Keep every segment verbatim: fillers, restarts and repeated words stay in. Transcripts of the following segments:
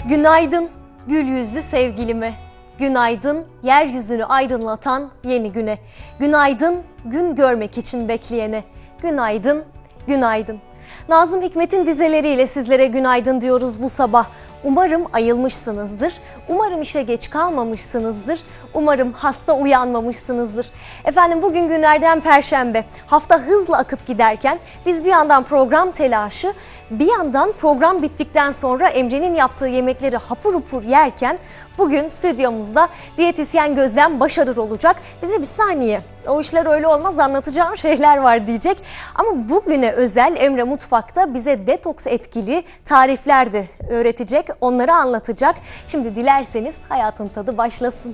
Günaydın gül yüzlü sevgilime, günaydın yeryüzünü aydınlatan yeni güne, günaydın gün görmek için bekleyene, günaydın, günaydın. Nazım Hikmet'in dizeleriyle sizlere günaydın diyoruz bu sabah. Umarım ayılmışsınızdır, umarım işe geç kalmamışsınızdır, umarım hasta uyanmamışsınızdır. Efendim bugün günlerden Perşembe, hafta hızla akıp giderken biz bir yandan program telaşı, bir yandan program bittikten sonra Emre'nin yaptığı yemekleri hapur hapur yerken bugün stüdyomuzda diyetisyen Gözlem Başarır olacak. Bize bir saniye, o işler öyle olmaz, anlatacağım şeyler var diyecek. Ama bugüne özel Emre Mutfak'ta bize detoks etkili tarifler de öğretecek, onları anlatacak. Şimdi dilerseniz hayatın tadı başlasın.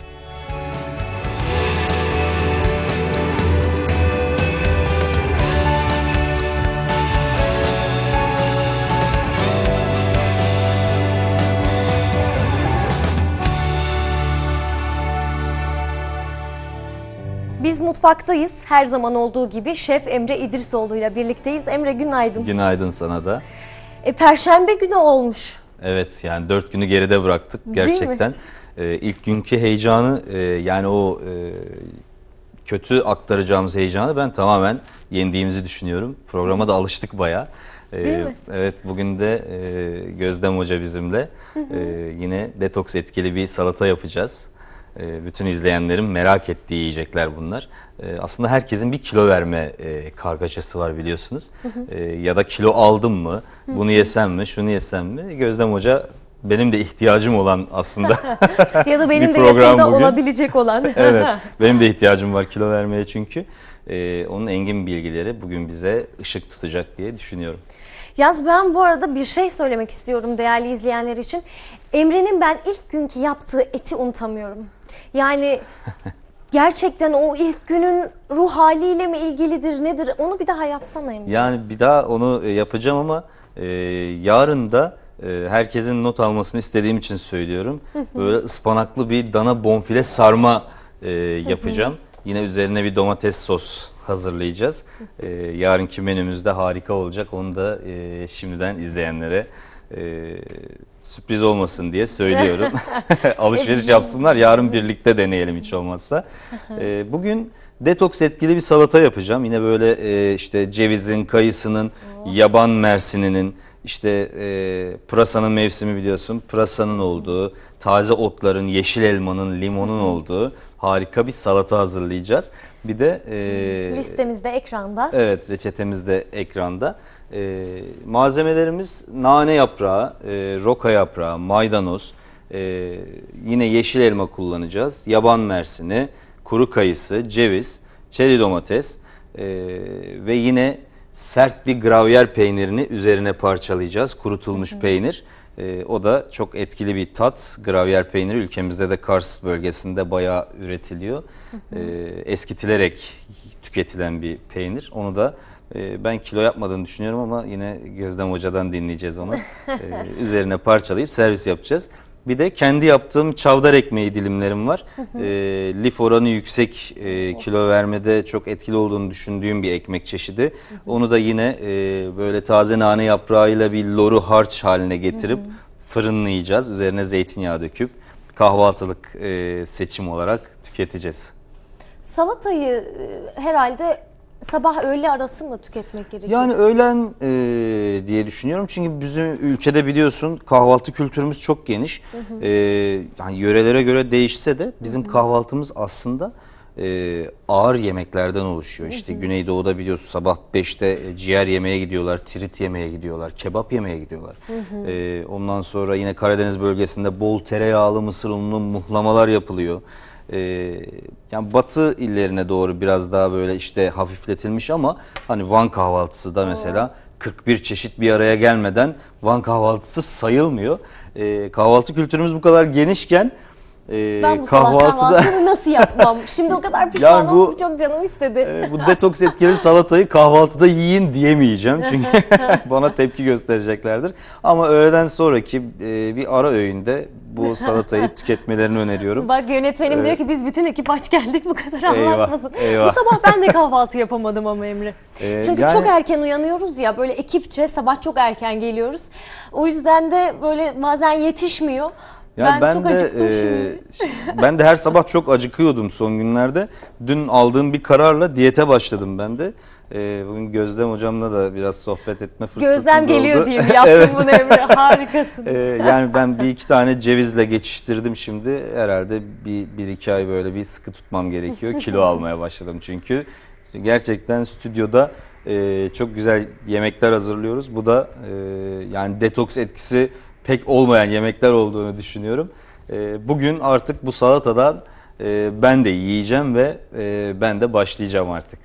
Biz mutfaktayız. Her zaman olduğu gibi Şef Emre İdrisoğlu ile birlikteyiz. Emre günaydın. Günaydın sana da. E, Perşembe günü olmuş. Evet, yani dört günü geride bıraktık gerçekten. Ee, ilk günkü heyecanı e, yani o e, kötü aktaracağımız heyecanı ben tamamen yendiğimizi düşünüyorum. Programa da alıştık bayağı. Ee, Değil mi? Evet, bugün de e, Gözlem Hoca bizimle e, yine detoks etkili bir salata yapacağız. Bütün izleyenlerin merak ettiği yiyecekler bunlar. Aslında herkesin bir kilo verme kargaşası var biliyorsunuz. Hı hı. Ya da kilo aldım mı, bunu yesem mi, şunu yesem mi? Gözlem Hoca benim de ihtiyacım olan aslında ya da benim bir de yakında bugün olabilecek olan. Evet, benim de ihtiyacım var kilo vermeye çünkü. Onun engin bilgileri bugün bize ışık tutacak diye düşünüyorum. Yaz, ben bu arada bir şey söylemek istiyorum değerli izleyenler için. Emre'nin ben ilk günkü yaptığı eti unutamıyorum. Yani gerçekten o ilk günün ruh haliyle mi ilgilidir nedir? Onu bir daha yapsana Emre. Yani bir daha onu yapacağım ama e, yarın da e, herkesin not almasını istediğim için söylüyorum. Böyle ıspanaklı bir dana bonfile sarma e, yapacağım. Yine üzerine bir domates sos hazırlayacağız. Ee, yarınki menümüzde harika olacak. Onu da e, şimdiden izleyenlere e, sürpriz olmasın diye söylüyorum. Alışveriş yapsınlar. Yarın birlikte deneyelim hiç olmazsa. E, bugün detoks etkili bir salata yapacağım. Yine böyle e, işte cevizin, kayısının, yaban mersininin, işte e, pırasanın mevsimi biliyorsun. Pırasanın olduğu, taze otların, yeşil elmanın, limonun olduğu harika bir salata hazırlayacağız. Bir de e, listemizde ekranda. Evet, reçetemiz de ekranda. E, malzemelerimiz nane yaprağı, e, roka yaprağı, maydanoz, e, yine yeşil elma kullanacağız. Yaban mersini, kuru kayısı, ceviz, çeri domates e, ve yine sert bir gravyer peynirini üzerine parçalayacağız. Kurutulmuş hı hı. peynir. E, o da çok etkili bir tat. Gravyer peyniri ülkemizde de Kars bölgesinde bayağı üretiliyor. Hı hı. E, eskitilerek tüketilen bir peynir. Onu da e, ben kilo yapmadığını düşünüyorum ama yine Gözlem Hoca'dan dinleyeceğiz onu. E, üzerine parçalayıp servis yapacağız. Bir de kendi yaptığım çavdar ekmeği dilimlerim var. E, lif oranı yüksek, e, kilo vermede çok etkili olduğunu düşündüğüm bir ekmek çeşidi. Onu da yine e, böyle taze nane yaprağıyla bir loru harç haline getirip fırınlayacağız. Üzerine zeytinyağı döküp kahvaltılık e, seçim olarak tüketeceğiz. Salatayı e, herhalde sabah öğle arası mı tüketmek gerekiyor? Yani öğlen e, diye düşünüyorum. Çünkü bizim ülkede biliyorsun kahvaltı kültürümüz çok geniş. Hı hı. E, yani yörelere göre değişse de bizim hı hı. kahvaltımız aslında e, ağır yemeklerden oluşuyor. İşte hı hı. Güneydoğu'da biliyorsun sabah beşte ciğer yemeye gidiyorlar, tirit yemeye gidiyorlar, kebap yemeye gidiyorlar. Hı hı. E, ondan sonra yine Karadeniz bölgesinde bol tereyağlı mısır unlu muhlamalar yapılıyor. Ee, yani batı illerine doğru biraz daha böyle işte hafifletilmiş ama hani Van kahvaltısı da mesela kırk bir çeşit bir araya gelmeden Van kahvaltısı sayılmıyor. Ee, kahvaltı kültürümüz bu kadar genişken e, Ben bu sabah kahvaltıda kahvaltıyı nasıl yapmam? Şimdi o kadar pişman Yani bu- oldum, çok canım istedi. e, bu detoks etkili salatayı kahvaltıda yiyin diyemeyeceğim çünkü bana tepki göstereceklerdir. Ama öğleden sonraki e, bir ara öğünde bu salatayı tüketmelerini öneriyorum. Bak yönetmenim Evet. diyor ki biz bütün ekip aç geldik, bu kadar Eyvah, anlatmasın. eyvah. Bu sabah ben de kahvaltı yapamadım ama Emre. Ee, Çünkü yani- çok erken uyanıyoruz ya, böyle ekipçe sabah çok erken geliyoruz. O yüzden de böyle bazen yetişmiyor. Ya ben, çok de, acıktım e, şimdi. ben de her sabah çok acıkıyordum son günlerde. Dün aldığım bir kararla diyete başladım ben de. E, bugün Gözlem hocamla da biraz sohbet etme fırsatımız Gözlem oldu. geliyor diye mi yaptın Evet. bunu Emre? Harikasın. E, yani ben bir iki tane cevizle geçiştirdim şimdi. Herhalde bir, bir iki ay böyle bir sıkı tutmam gerekiyor. Kilo almaya başladım çünkü. Gerçekten stüdyoda e, çok güzel yemekler hazırlıyoruz. Bu da e, yani detoks etkisi pek olmayan yemekler olduğunu düşünüyorum. E, bugün artık bu salatadan e, ben de yiyeceğim ve e, ben de başlayacağım artık.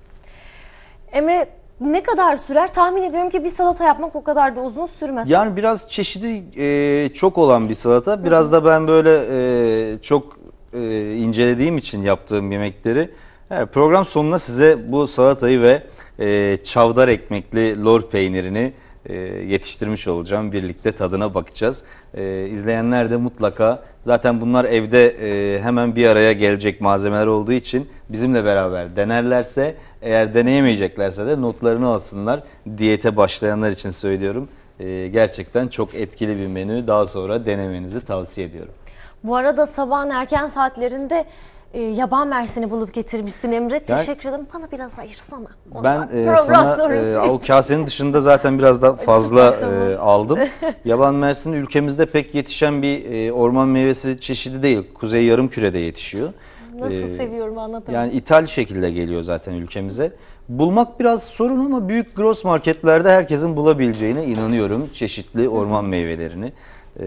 Emre, ne kadar sürer? Tahmin ediyorum ki bir salata yapmak o kadar da uzun sürmez. Yani biraz çeşidi e, çok olan bir salata. Biraz da ben böyle e, çok e, incelediğim için yaptığım yemekleri. Yani program sonuna size bu salatayı ve e, çavdar ekmekli lor peynirini e, yetiştirmiş olacağım. Birlikte tadına bakacağız. E, izleyenler de mutlaka, zaten bunlar evde e, hemen bir araya gelecek malzemeler olduğu için bizimle beraber denerlerse, eğer deneyemeyeceklerse de notlarını alsınlar. Diyete başlayanlar için söylüyorum. E, gerçekten çok etkili bir menü. Daha sonra denemenizi tavsiye ediyorum. Bu arada sabahın erken saatlerinde e, yaban mersini bulup getirmişsin Emre. Teşekkür ederim. Bana biraz ayırsana. Ben Ondan. e, Program sana sonrası. e, o kasenin dışında zaten biraz da fazla Süper, tamam. e, aldım. Yaban mersini ülkemizde pek yetişen bir e, orman meyvesi çeşidi değil. Kuzey Yarımküre'de yetişiyor. Nasıl E, seviyorum anlatamam. Yani ithal şekilde geliyor zaten ülkemize. Bulmak biraz sorun ama büyük gross marketlerde herkesin bulabileceğine inanıyorum çeşitli orman meyvelerini. E,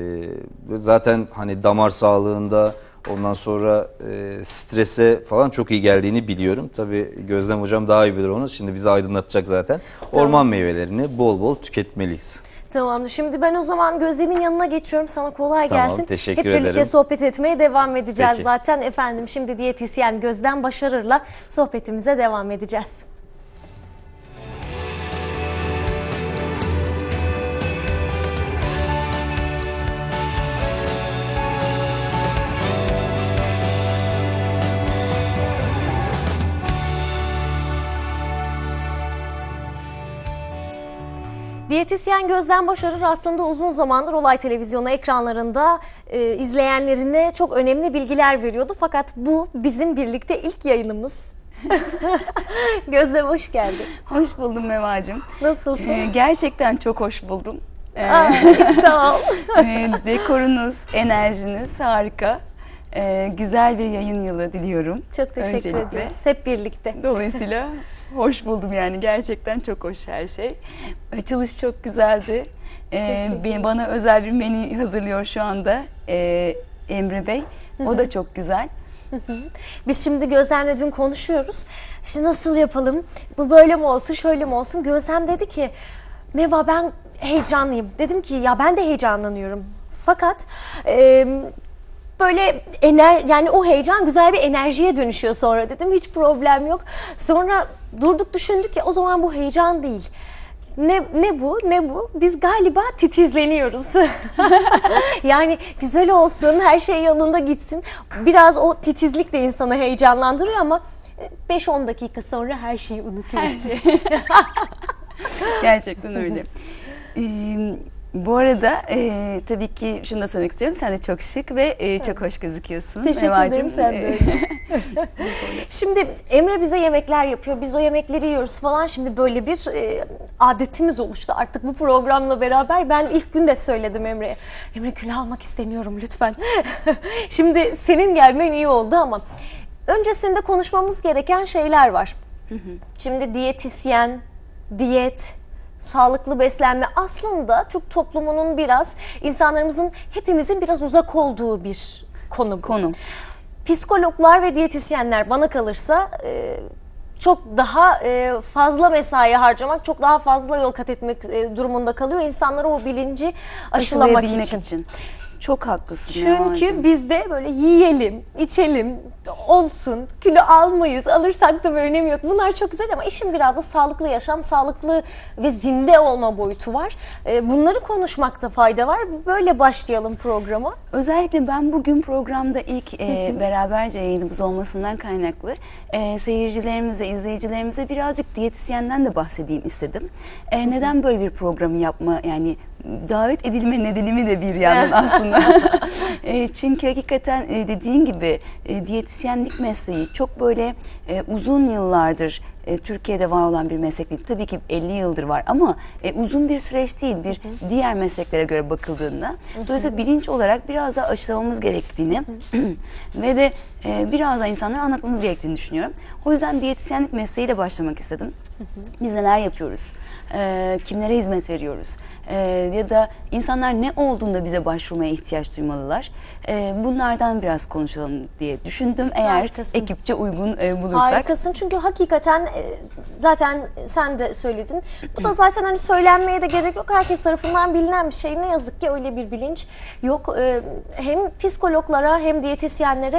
zaten hani damar sağlığında, ondan sonra e, strese falan çok iyi geldiğini biliyorum. Tabii Gözlem hocam daha iyi bilir onu. Şimdi bizi aydınlatacak zaten. Tamam. Orman meyvelerini bol bol tüketmeliyiz. Tamamdır. Şimdi ben o zaman Gözlem'in yanına geçiyorum. Sana kolay Tamam, gelsin. teşekkür Hep birlikte ederim. sohbet etmeye devam edeceğiz Peki. zaten. Efendim şimdi diyetisyen Gözlem Başarır'la sohbetimize devam edeceğiz. Diyetisyen Gözlem Başarır aslında uzun zamandır Olay Televizyonu ekranlarında e, izleyenlerine çok önemli bilgiler veriyordu. Fakat bu bizim birlikte ilk yayınımız. Gözlem hoş geldin. Hoş buldum Mevacığım. Nasılsın? Ee, gerçekten çok hoş buldum. Ee, Aa, sağ ol. e, dekorunuz, enerjiniz harika. Ee, güzel bir yayın yılı diliyorum. Çok teşekkür Öncelikle. ediyoruz. Hep birlikte. Dolayısıyla hoş buldum yani, gerçekten çok hoş her şey. Açılış çok güzeldi. Ee, Teşekkür bir- bana özel bir menü hazırlıyor şu anda ee, Emre Bey. O da çok güzel. Biz şimdi Gözlem'le dün konuşuyoruz. İşte nasıl yapalım? Bu böyle mi olsun, şöyle mi olsun? Gözlem dedi ki, Meva ben heyecanlıyım. Dedim ki ya ben de heyecanlanıyorum. Fakat e, böyle ener yani o heyecan güzel bir enerjiye dönüşüyor sonra dedim. Hiç problem yok. Sonra durduk düşündük ki o zaman bu heyecan değil. Ne, ne bu ne bu? Biz galiba titizleniyoruz. Yani güzel olsun, her şey yolunda gitsin. Biraz o titizlik de insanı heyecanlandırıyor ama beş on dakika sonra her şeyi unutuyoruz. Gerçekten öyle. Ee, bu arada e, tabii ki şunu da söylemek istiyorum. Sen de çok şık ve e, çok hoş gözüküyorsun. Teşekkür Mevacığım. ederim, sen de Ee, öyle. Şimdi Emre bize yemekler yapıyor. Biz o yemekleri yiyoruz falan. Şimdi böyle bir e, adetimiz oluştu artık bu programla beraber. Ben ilk gün de söyledim Emre'ye. Emre kilo almak istemiyorum lütfen. Şimdi senin gelmen iyi oldu ama öncesinde konuşmamız gereken şeyler var. Şimdi diyetisyen, diyet, sağlıklı beslenme aslında Türk toplumunun biraz, insanlarımızın, hepimizin biraz uzak olduğu bir konu bu. Konu. Psikologlar ve diyetisyenler bana kalırsa e, çok daha e, fazla mesai harcamak, çok daha fazla yol kat etmek e, durumunda kalıyor. İnsanlara o bilinci aşılamak Aşılayabilmek için. için. Çok haklısın. Çünkü Yavancığım. biz de böyle yiyelim, içelim, olsun, kilo almayız, alırsak da bir önemi yok. Bunlar çok güzel ama işin biraz da sağlıklı yaşam, sağlıklı ve zinde olma boyutu var. Ee, Bunları konuşmakta fayda var. Böyle başlayalım programa. Özellikle ben bugün programda ilk e, beraberce yayınımız olmasından kaynaklı e, seyircilerimize, izleyicilerimize birazcık diyetisyenden de bahsedeyim istedim. E, neden böyle bir programı yapma, yani davet edilme nedenimi de bir yandan aslında. e, çünkü hakikaten e, dediğin gibi e, diyetisyenlik mesleği çok böyle e, uzun yıllardır e, Türkiye'de var olan bir meslek değil. Tabii ki elli yıldır var ama e, uzun bir süreç değil bir diğer mesleklere göre bakıldığında. Dolayısıyla bilinç olarak biraz daha aşılamamız gerektiğini ve de e, biraz daha insanlara anlatmamız gerektiğini düşünüyorum. O yüzden diyetisyenlik mesleğiyle başlamak istedim. Biz neler yapıyoruz? E, kimlere hizmet veriyoruz? Ee, ya da insanlar ne olduğunda bize başvurmaya ihtiyaç duymalılar. Ee, bunlardan biraz konuşalım diye düşündüm. Eğer Harikasın. ekipçe uygun e, bulursak. Harikasın çünkü hakikaten e, zaten sen de söyledin. Bu da zaten hani söylenmeye de gerek yok. Herkes tarafından bilinen bir şey. Ne yazık ki öyle bir bilinç yok. E, hem psikologlara hem diyetisyenlere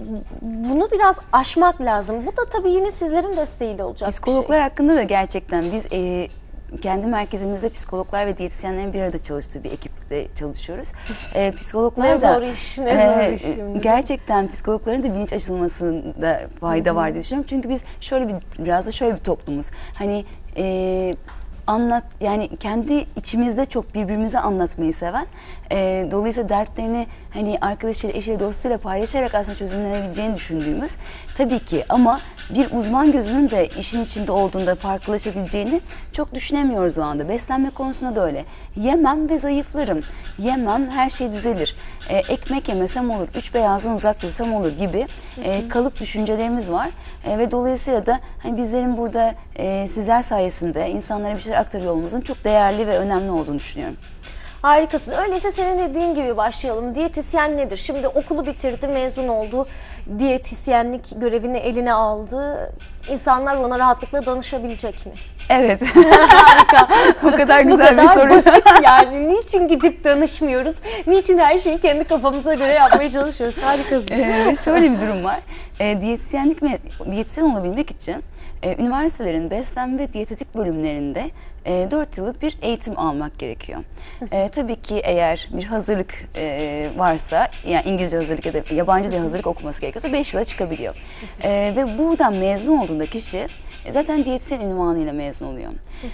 bunu biraz aşmak lazım. Bu da tabii yine sizlerin desteğiyle olacak Psikologlar bir şey. hakkında da gerçekten biz e, kendi merkezimizde psikologlar ve diyetisyenlerin bir arada çalıştığı bir ekiple çalışıyoruz. E, psikologlar Ne da zor iş, ne e, zor iş şimdi. gerçekten psikologların da bilinç aşılmasında fayda var diye düşünüyorum. Çünkü biz şöyle bir biraz da şöyle bir toplumuz. Hani e, anlat yani kendi içimizde çok birbirimize anlatmayı seven, e, dolayısıyla dertlerini hani arkadaşıyla, eşiyle, dostuyla paylaşarak aslında çözümlenebileceğini düşündüğümüz tabii ki ama bir uzman gözünün de işin içinde olduğunda farklılaşabileceğini çok düşünemiyoruz o anda. Beslenme konusunda da öyle. Yemem ve zayıflarım. Yemem her şey düzelir. E, ekmek yemesem olur. Üç beyazdan uzak dursam olur gibi e, kalıp düşüncelerimiz var. E, ve dolayısıyla da hani bizlerin burada e, sizler sayesinde insanlara bir şeyler aktarıyor olmamızın çok değerli ve önemli olduğunu düşünüyorum. Harikasın. Öyleyse senin dediğin gibi başlayalım. Diyetisyen nedir? Şimdi okulu bitirdi, mezun oldu. Diyetisyenlik görevini eline aldı. İnsanlar ona rahatlıkla danışabilecek mi? Evet. Harika. O kadar Bu güzel kadar bir soru. basit yani. Niçin gidip danışmıyoruz? Niçin her şeyi kendi kafamıza göre yapmaya çalışıyoruz? Harikasın. Ee, şöyle bir durum var. E, diyetisyenlik mi, diyetisyen olabilmek için e, üniversitelerin beslenme ve diyetetik bölümlerinde e, dört yıllık bir eğitim almak gerekiyor. E, tabii ki eğer bir hazırlık e, varsa, yani İngilizce hazırlık ya da yabancı dil hazırlık okuması gerekiyorsa beş yıla çıkabiliyor. E, ve buradan mezun olduğunda kişi e, zaten diyetisyen unvanıyla mezun oluyor.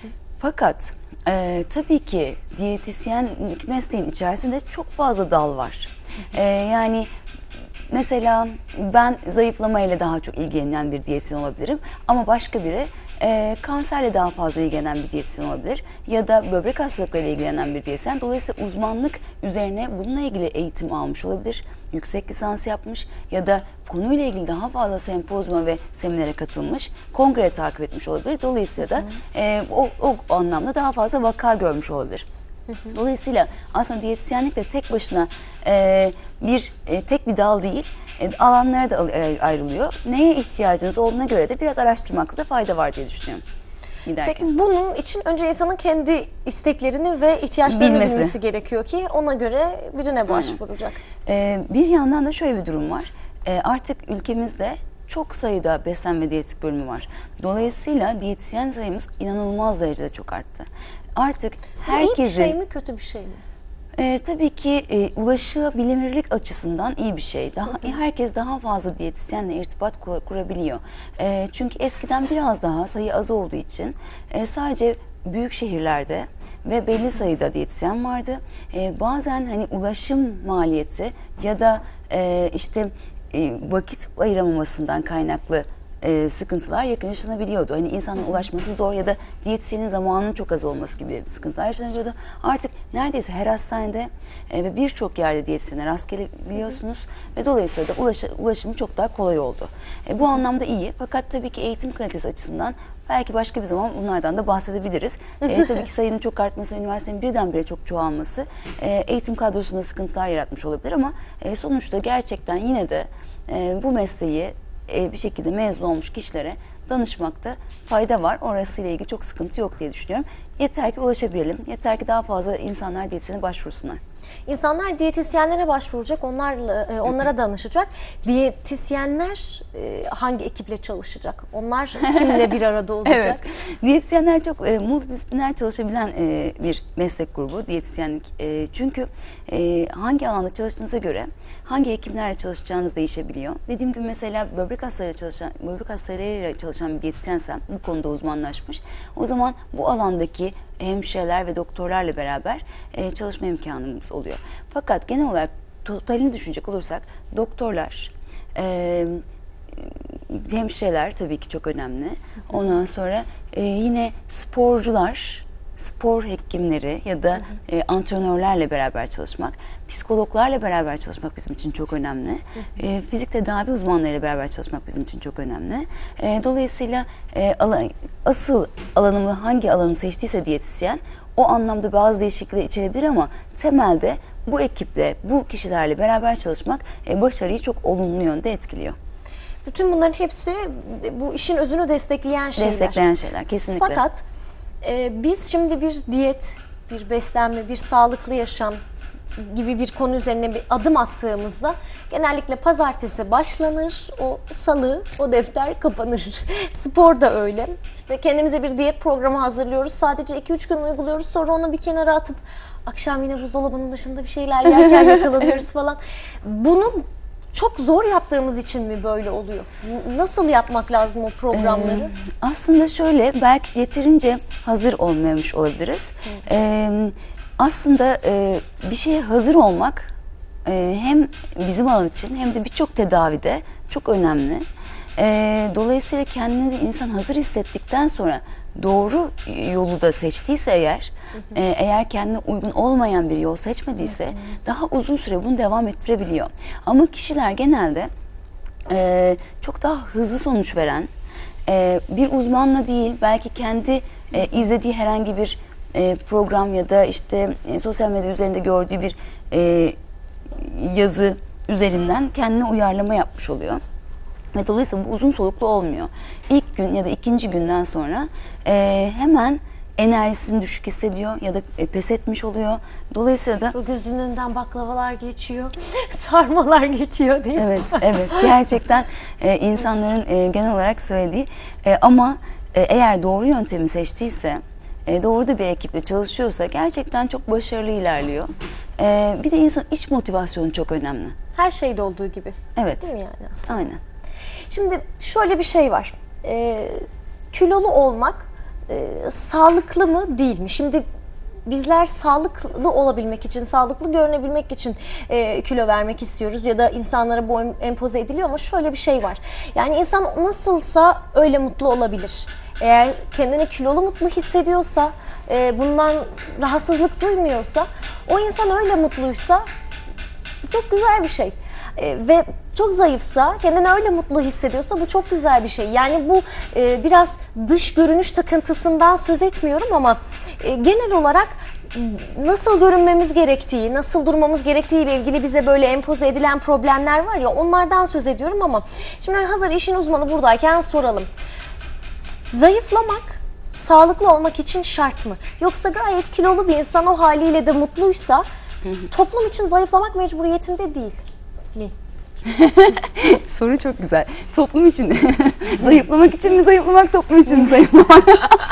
Fakat e, tabii ki diyetisyenlik mesleğin içerisinde çok fazla dal var. E, yani mesela ben zayıflamayla daha çok ilgilenen bir diyetisyen olabilirim ama başka biri e, kanserle daha fazla ilgilenen bir diyetisyen olabilir ya da böbrek hastalıklarıyla ilgilenen bir diyetisyen. Dolayısıyla uzmanlık üzerine bununla ilgili eğitim almış olabilir, yüksek lisans yapmış ya da konuyla ilgili daha fazla sempozyuma ve seminere katılmış, kongre takip etmiş olabilir. Dolayısıyla da e, o, o anlamda daha fazla vaka görmüş olabilir. Dolayısıyla aslında diyetisyenlik de tek başına e, bir e, tek bir dal değil, e, alanlara da ayrılıyor. Neye ihtiyacınız olduğuna göre de biraz araştırmakta da fayda var diye düşünüyorum. Giderken. Peki bunun için önce insanın kendi isteklerini ve ihtiyaçlarını Bilmesi. bilmesi gerekiyor ki ona göre birine başvuracak. E, bir yandan da şöyle bir durum var. E, artık ülkemizde çok sayıda beslenme ve diyetetik bölümü var. Dolayısıyla diyetisyen sayımız inanılmaz derecede çok arttı. Artık herkesin... İyi bir şey mi, kötü bir şey mi? E, tabii ki e, ulaşılabilirlik açısından iyi bir şey. Daha herkes daha fazla diyetisyenle irtibat kur, kurabiliyor. E, çünkü eskiden biraz daha sayı az olduğu için e, sadece büyük şehirlerde ve belli sayıda diyetisyen vardı. E, bazen hani ulaşım maliyeti ya da e, işte e, vakit ayıramamasından kaynaklı E, sıkıntılar yakınlaşılabiliyordu. Hani insanın ulaşması zor ya da diyetisyenin zamanının çok az olması gibi sıkıntılar yaşanabiliyordu. Artık neredeyse her hastanede e, ve birçok yerde diyetisyene rast gelebiliyorsunuz ve dolayısıyla da ulaş, ulaşımı çok daha kolay oldu. E, bu anlamda iyi fakat tabii ki eğitim kalitesi açısından belki başka bir zaman bunlardan da bahsedebiliriz. E, tabii ki sayının çok artması, üniversitenin birdenbire çok çoğalması e, eğitim kadrosunda sıkıntılar yaratmış olabilir ama e, sonuçta gerçekten yine de e, bu mesleği bir şekilde mezun olmuş kişilere danışmakta fayda var. Orasıyla ilgili çok sıkıntı yok diye düşünüyorum. Yeter ki ulaşabilelim. Yeter ki daha fazla insanlar diyetisyene başvursunlar. İnsanlar diyetisyenlere başvuracak, onlarla e, onlara danışacak. Diyetisyenler e, hangi ekiple çalışacak? Onlar kimle bir arada olacak? Evet. Diyetisyenler çok e, multidisipliner çalışabilen e, bir meslek grubu diyetisyenlik. E, çünkü e, hangi alanda çalıştığınıza göre hangi hekimlerle çalışacağınız değişebiliyor. Dediğim gibi mesela böbrek hastalarıyla çalışan, böbrek hastalarıyla çalışan bir diyetisyensem, bu konuda uzmanlaşmış, o zaman bu alandaki hemşireler ve doktorlarla beraber e, çalışma imkanımız oluyor. Fakat genel olarak totalini düşünecek olursak doktorlar, e, hemşireler tabii ki çok önemli. Ondan sonra e, yine sporcular, spor hekimleri ya da e, antrenörlerle beraber çalışmak, psikologlarla beraber çalışmak bizim için çok önemli. E, fizik tedavi uzmanlarıyla beraber çalışmak bizim için çok önemli. E, dolayısıyla e, alan, asıl alanımı hangi alanı seçtiyse diyetisyen o anlamda bazı değişiklikler içerebilir ama temelde bu ekiple, bu kişilerle beraber çalışmak e, başarıyı çok olumlu yönde etkiliyor. Bütün bunların hepsi bu işin özünü destekleyen şeyler. Destekleyen şeyler kesinlikle. Fakat e, biz şimdi bir diyet, bir beslenme, bir sağlıklı yaşam gibi bir konu üzerine bir adım attığımızda genellikle pazartesi başlanır, o salı o defter kapanır. Spor da öyle. İşte kendimize bir diyet programı hazırlıyoruz. Sadece iki üç gün uyguluyoruz. Sonra onu bir kenara atıp akşam yine buzdolabının başında bir şeyler yerken yakalanıyoruz falan. Bunu çok zor yaptığımız için mi böyle oluyor? Nasıl yapmak lazım o programları? Ee, aslında şöyle, belki yeterince hazır olmamış olabiliriz. Ee, aslında e, bir şeye hazır olmak e, hem bizim alan için hem de birçok tedavide çok önemli. E, dolayısıyla kendini insan hazır hissettikten sonra doğru yolu da seçtiyse eğer, hı hı. E, eğer kendine uygun olmayan bir yol seçmediyse, hı hı. daha uzun süre bunu devam ettirebiliyor. Ama kişiler genelde e, çok daha hızlı sonuç veren, e, bir uzmanla değil, belki kendi e, izlediği herhangi bir e, program ya da işte e, sosyal medya üzerinde gördüğü bir e, yazı üzerinden kendine uyarlama yapmış oluyor. Ve dolayısıyla bu uzun soluklu olmuyor. İlk gün ya da ikinci günden sonra e, hemen enerjisini düşük hissediyor ya da e, pes etmiş oluyor. Dolayısıyla da... O gözünün önünden baklavalar geçiyor, sarmalar geçiyor değil mi? Evet, evet. Gerçekten e, insanların e, genel olarak söylediği e, ama e, eğer doğru yöntemi seçtiyse, e, doğru da bir ekiple çalışıyorsa gerçekten çok başarılı ilerliyor. E, bir de insan iç motivasyonu çok önemli. Her şeyde olduğu gibi. Evet. Değil mi yani aslında? Aynen. Şimdi şöyle bir şey var. E, kilolu olmak e, sağlıklı mı değil mi? Şimdi bizler sağlıklı olabilmek için, sağlıklı görünebilmek için e, kilo vermek istiyoruz ya da insanlara bu empoze ediliyor ama şöyle bir şey var. Yani insan nasılsa öyle mutlu olabilir. Eğer kendini kilolu mutlu hissediyorsa, e, bundan rahatsızlık duymuyorsa, o insan öyle mutluysa çok güzel bir şey. E, ve çok zayıfsa, kendini öyle mutlu hissediyorsa bu çok güzel bir şey. Yani bu e, biraz dış görünüş takıntısından söz etmiyorum ama e, genel olarak nasıl görünmemiz gerektiği, nasıl durmamız gerektiği ile ilgili bize böyle empoze edilen problemler var ya, onlardan söz ediyorum ama şimdi hazır işin uzmanı buradayken soralım. Zayıflamak sağlıklı olmak için şart mı? Yoksa gayet kilolu bir insan o haliyle de mutluysa toplum için zayıflamak mecburiyetinde değil mi? Soru çok güzel. Toplum için zayıflamak için mi zayıflamak, toplum için mi zayıflamak?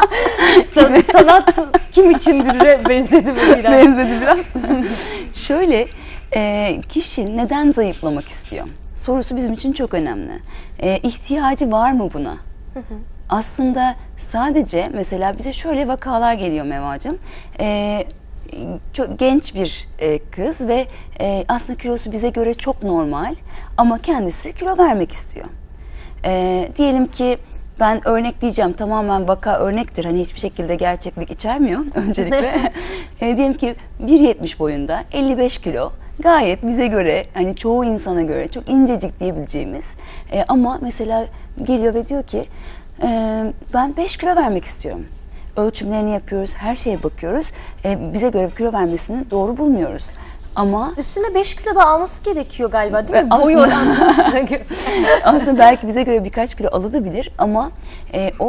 Sanat kim içindir'e benzedi mi biraz? Benzedi biraz. Şöyle, e, kişi neden zayıflamak istiyor? Sorusu bizim için çok önemli. E, ihtiyacı var mı buna? Hı hı. Aslında sadece mesela bize şöyle vakalar geliyor Mevacığım. E, çok genç bir e, kız ve e, aslında kilosu bize göre çok normal ama kendisi kilo vermek istiyor. E, diyelim ki ben örnekleyeceğim, tamamen vaka örnektir, hani hiçbir şekilde gerçeklik içermiyor öncelikle. e, diyelim ki bir yetmiş boyunda, elli beş kilo, gayet bize göre, hani çoğu insana göre çok incecik diyebileceğimiz e, ama mesela geliyor ve diyor ki e, ben beş kilo vermek istiyorum. Ölçümlerini yapıyoruz, her şeye bakıyoruz. Ee, bize göre kilo vermesini doğru bulmuyoruz. Ama üstüne beş kilo da alması gerekiyor galiba değil mi? Aslında, Boy oranına göre. aslında belki bize göre birkaç kilo alabilir ama e, o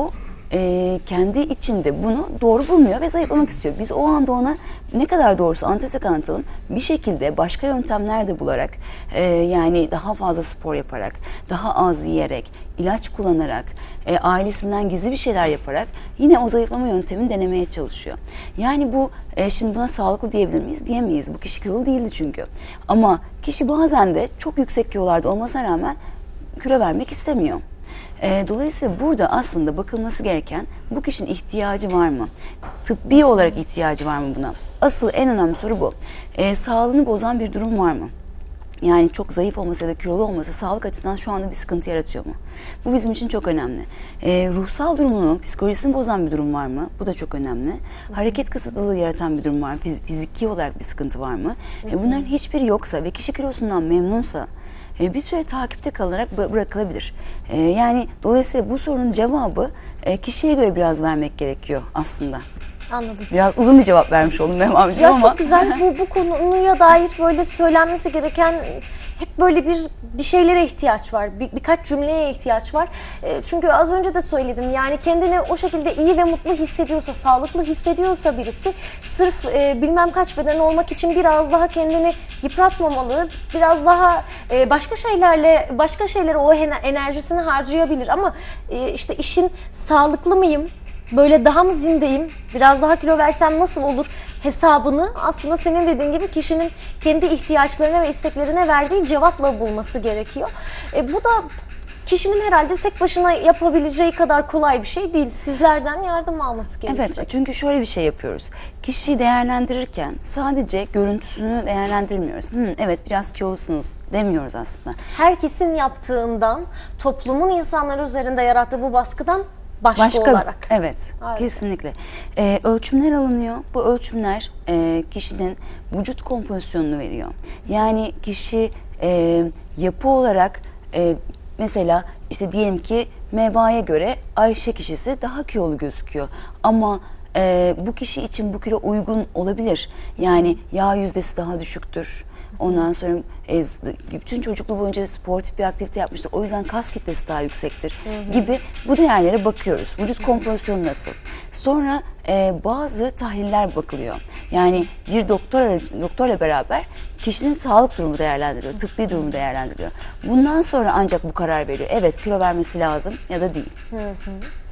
e, kendi içinde bunu doğru bulmuyor ve zayıflamak istiyor. Biz o anda ona ne kadar doğrusu anlatırsak anlatalım bir şekilde başka yöntemler de bularak e, yani daha fazla spor yaparak, daha az yiyerek, ilaç kullanarak, e, ailesinden gizli bir şeyler yaparak yine o zayıflama yöntemini denemeye çalışıyor. Yani bu e, şimdi buna sağlıklı diyebilir miyiz? Diyemeyiz. Bu kişi kilolu değildi çünkü. Ama kişi bazen de çok yüksek kilolarda olmasına rağmen kilo vermek istemiyor. E, dolayısıyla burada aslında bakılması gereken bu kişinin ihtiyacı var mı? Tıbbi olarak ihtiyacı var mı buna? Asıl en önemli soru bu. E, sağlığını bozan bir durum var mı? Yani çok zayıf olması ya da kilolu olması sağlık açısından şu anda bir sıkıntı yaratıyor mu? Bu bizim için çok önemli. E, ruhsal durumunu, psikolojisini bozan bir durum var mı? Bu da çok önemli. Hareket kısıtlılığı yaratan bir durum var mı? Fiziki olarak bir sıkıntı var mı? E, bunların hiçbiri yoksa ve kişi kilosundan memnunsa e, bir süre takipte kalınarak bırakılabilir. E, yani dolayısıyla bu sorunun cevabı e, kişiye göre biraz vermek gerekiyor aslında. Anladım. Biraz uzun bir cevap vermiş oldum Meryem amcığım Ya ama. çok güzel, bu, bu konuya dair böyle söylenmesi gereken hep böyle bir bir şeylere ihtiyaç var. Bir, birkaç cümleye ihtiyaç var. E, çünkü az önce de söyledim, yani kendini o şekilde iyi ve mutlu hissediyorsa, sağlıklı hissediyorsa birisi sırf e, bilmem kaç beden olmak için biraz daha kendini yıpratmamalı. Biraz daha e, başka şeylerle, başka şeylere o enerjisini harcayabilir. Ama e, işte işin sağlıklı mıyım? Böyle daha mı zindeyim, biraz daha kilo versem nasıl olur hesabını aslında senin dediğin gibi kişinin kendi ihtiyaçlarına ve isteklerine verdiği cevapla bulması gerekiyor. E, bu da kişinin herhalde tek başına yapabileceği kadar kolay bir şey değil. Sizlerden yardım alması gerekecek. Evet, çünkü şöyle bir şey yapıyoruz. Kişiyi değerlendirirken sadece görüntüsünü değerlendirmiyoruz. Hı, evet biraz kilolusunuz demiyoruz aslında. Herkesin yaptığından, toplumun insanlar üzerinde yarattığı bu baskıdan Başka, Başka olarak. Evet, Harika. kesinlikle. Ee, ölçümler alınıyor. Bu ölçümler e, kişinin vücut kompozisyonunu veriyor. Yani kişi e, yapı olarak e, mesela işte diyelim ki Meva'ya göre Ayşe kişisi daha kilolu gözüküyor. Ama e, bu kişi için bu kilo uygun olabilir. Yani yağ yüzdesi daha düşüktür. Ondan sonra e, bütün çocukluğu boyunca sportif bir aktivite yapmıştır. O yüzden kas kitlesi daha yüksektir hı hı. gibi bu değerlere bakıyoruz. Vücut kompozisyonu nasıl? Sonra e, bazı tahliller bakılıyor. Yani bir doktor doktorla beraber kişinin sağlık durumu değerlendiriliyor, tıbbi durumu değerlendiriliyor. Bundan sonra ancak bu karar veriyor. Evet kilo vermesi lazım ya da değil. Hı hı.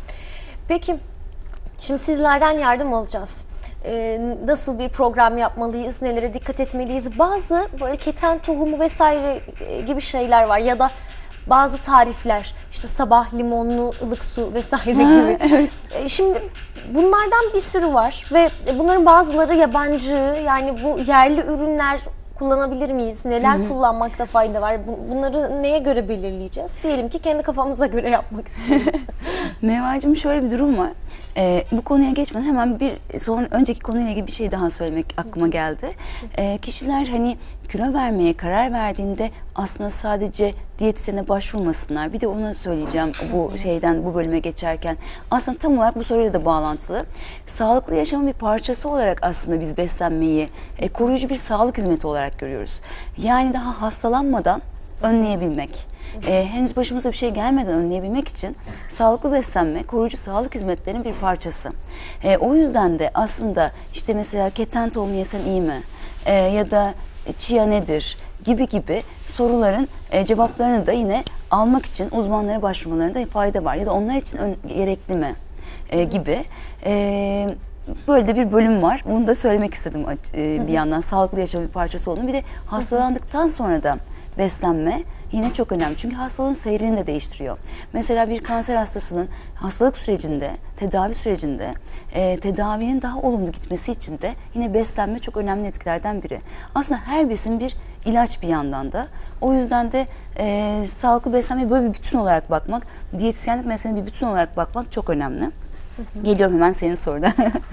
Peki şimdi sizlerden yardım alacağız. Ee, nasıl bir program yapmalıyız, nelere dikkat etmeliyiz? Bazı böyle keten tohumu vesaire gibi şeyler var ya da bazı tarifler, işte sabah limonlu ılık su vesaire gibi. Evet. Ee, şimdi bunlardan bir sürü var ve bunların bazıları yabancı, yani bu yerli ürünler kullanabilir miyiz? Neler Hı-hı. kullanmakta fayda var? Bunları neye göre belirleyeceğiz? Diyelim ki kendi kafamıza göre yapmak istiyoruz. Mevacığım şöyle bir durum var. Ee, bu konuya geçmeden hemen bir son önceki konuyla ilgili bir şey daha söylemek aklıma geldi. Ee, kişiler hani kilo vermeye karar verdiğinde aslında sadece diyetisyene başvurmasınlar. Bir de ona söyleyeceğim bu şeyden bu bölüme geçerken. Aslında tam olarak bu soruyla da bağlantılı. Sağlıklı yaşamın bir parçası olarak aslında biz beslenmeyi e, koruyucu bir sağlık hizmeti olarak görüyoruz. Yani daha hastalanmadan önleyebilmek. Ee, henüz başımıza bir şey gelmeden önleyebilmek için sağlıklı beslenme, koruyucu sağlık hizmetlerinin bir parçası. Ee, o yüzden de aslında işte mesela keten tohumu yesen iyi mi? Ee, ya da chia nedir? Gibi gibi soruların e, cevaplarını da yine almak için uzmanlara başvurmalarında fayda var. Ya da onlar için ön, gerekli mi? E, gibi. E, Böyle de bir bölüm var. Bunu da söylemek istedim e, bir yandan. Sağlıklı yaşamın bir parçası olduğunu. Bir de hastalandıktan sonra da beslenme yine çok önemli. Çünkü hastalığın seyrini de değiştiriyor. Mesela bir kanser hastasının hastalık sürecinde, tedavi sürecinde e, tedavinin daha olumlu gitmesi için de yine beslenme çok önemli etkilerden biri. Aslında her besin bir ilaç bir yandan da. O yüzden de e, sağlıklı beslenmeye böyle bir bütün olarak bakmak, diyetisyenlik meselesine bir bütün olarak bakmak çok önemli. Geliyorum hemen senin soruda.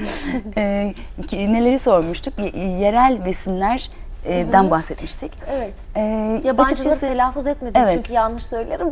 e, neleri sormuştuk? Y- yerel besinler den bahsetmiştik. Evet. Ee, Yabancıları açıkçası, telaffuz etmedim evet. çünkü yanlış söylerim.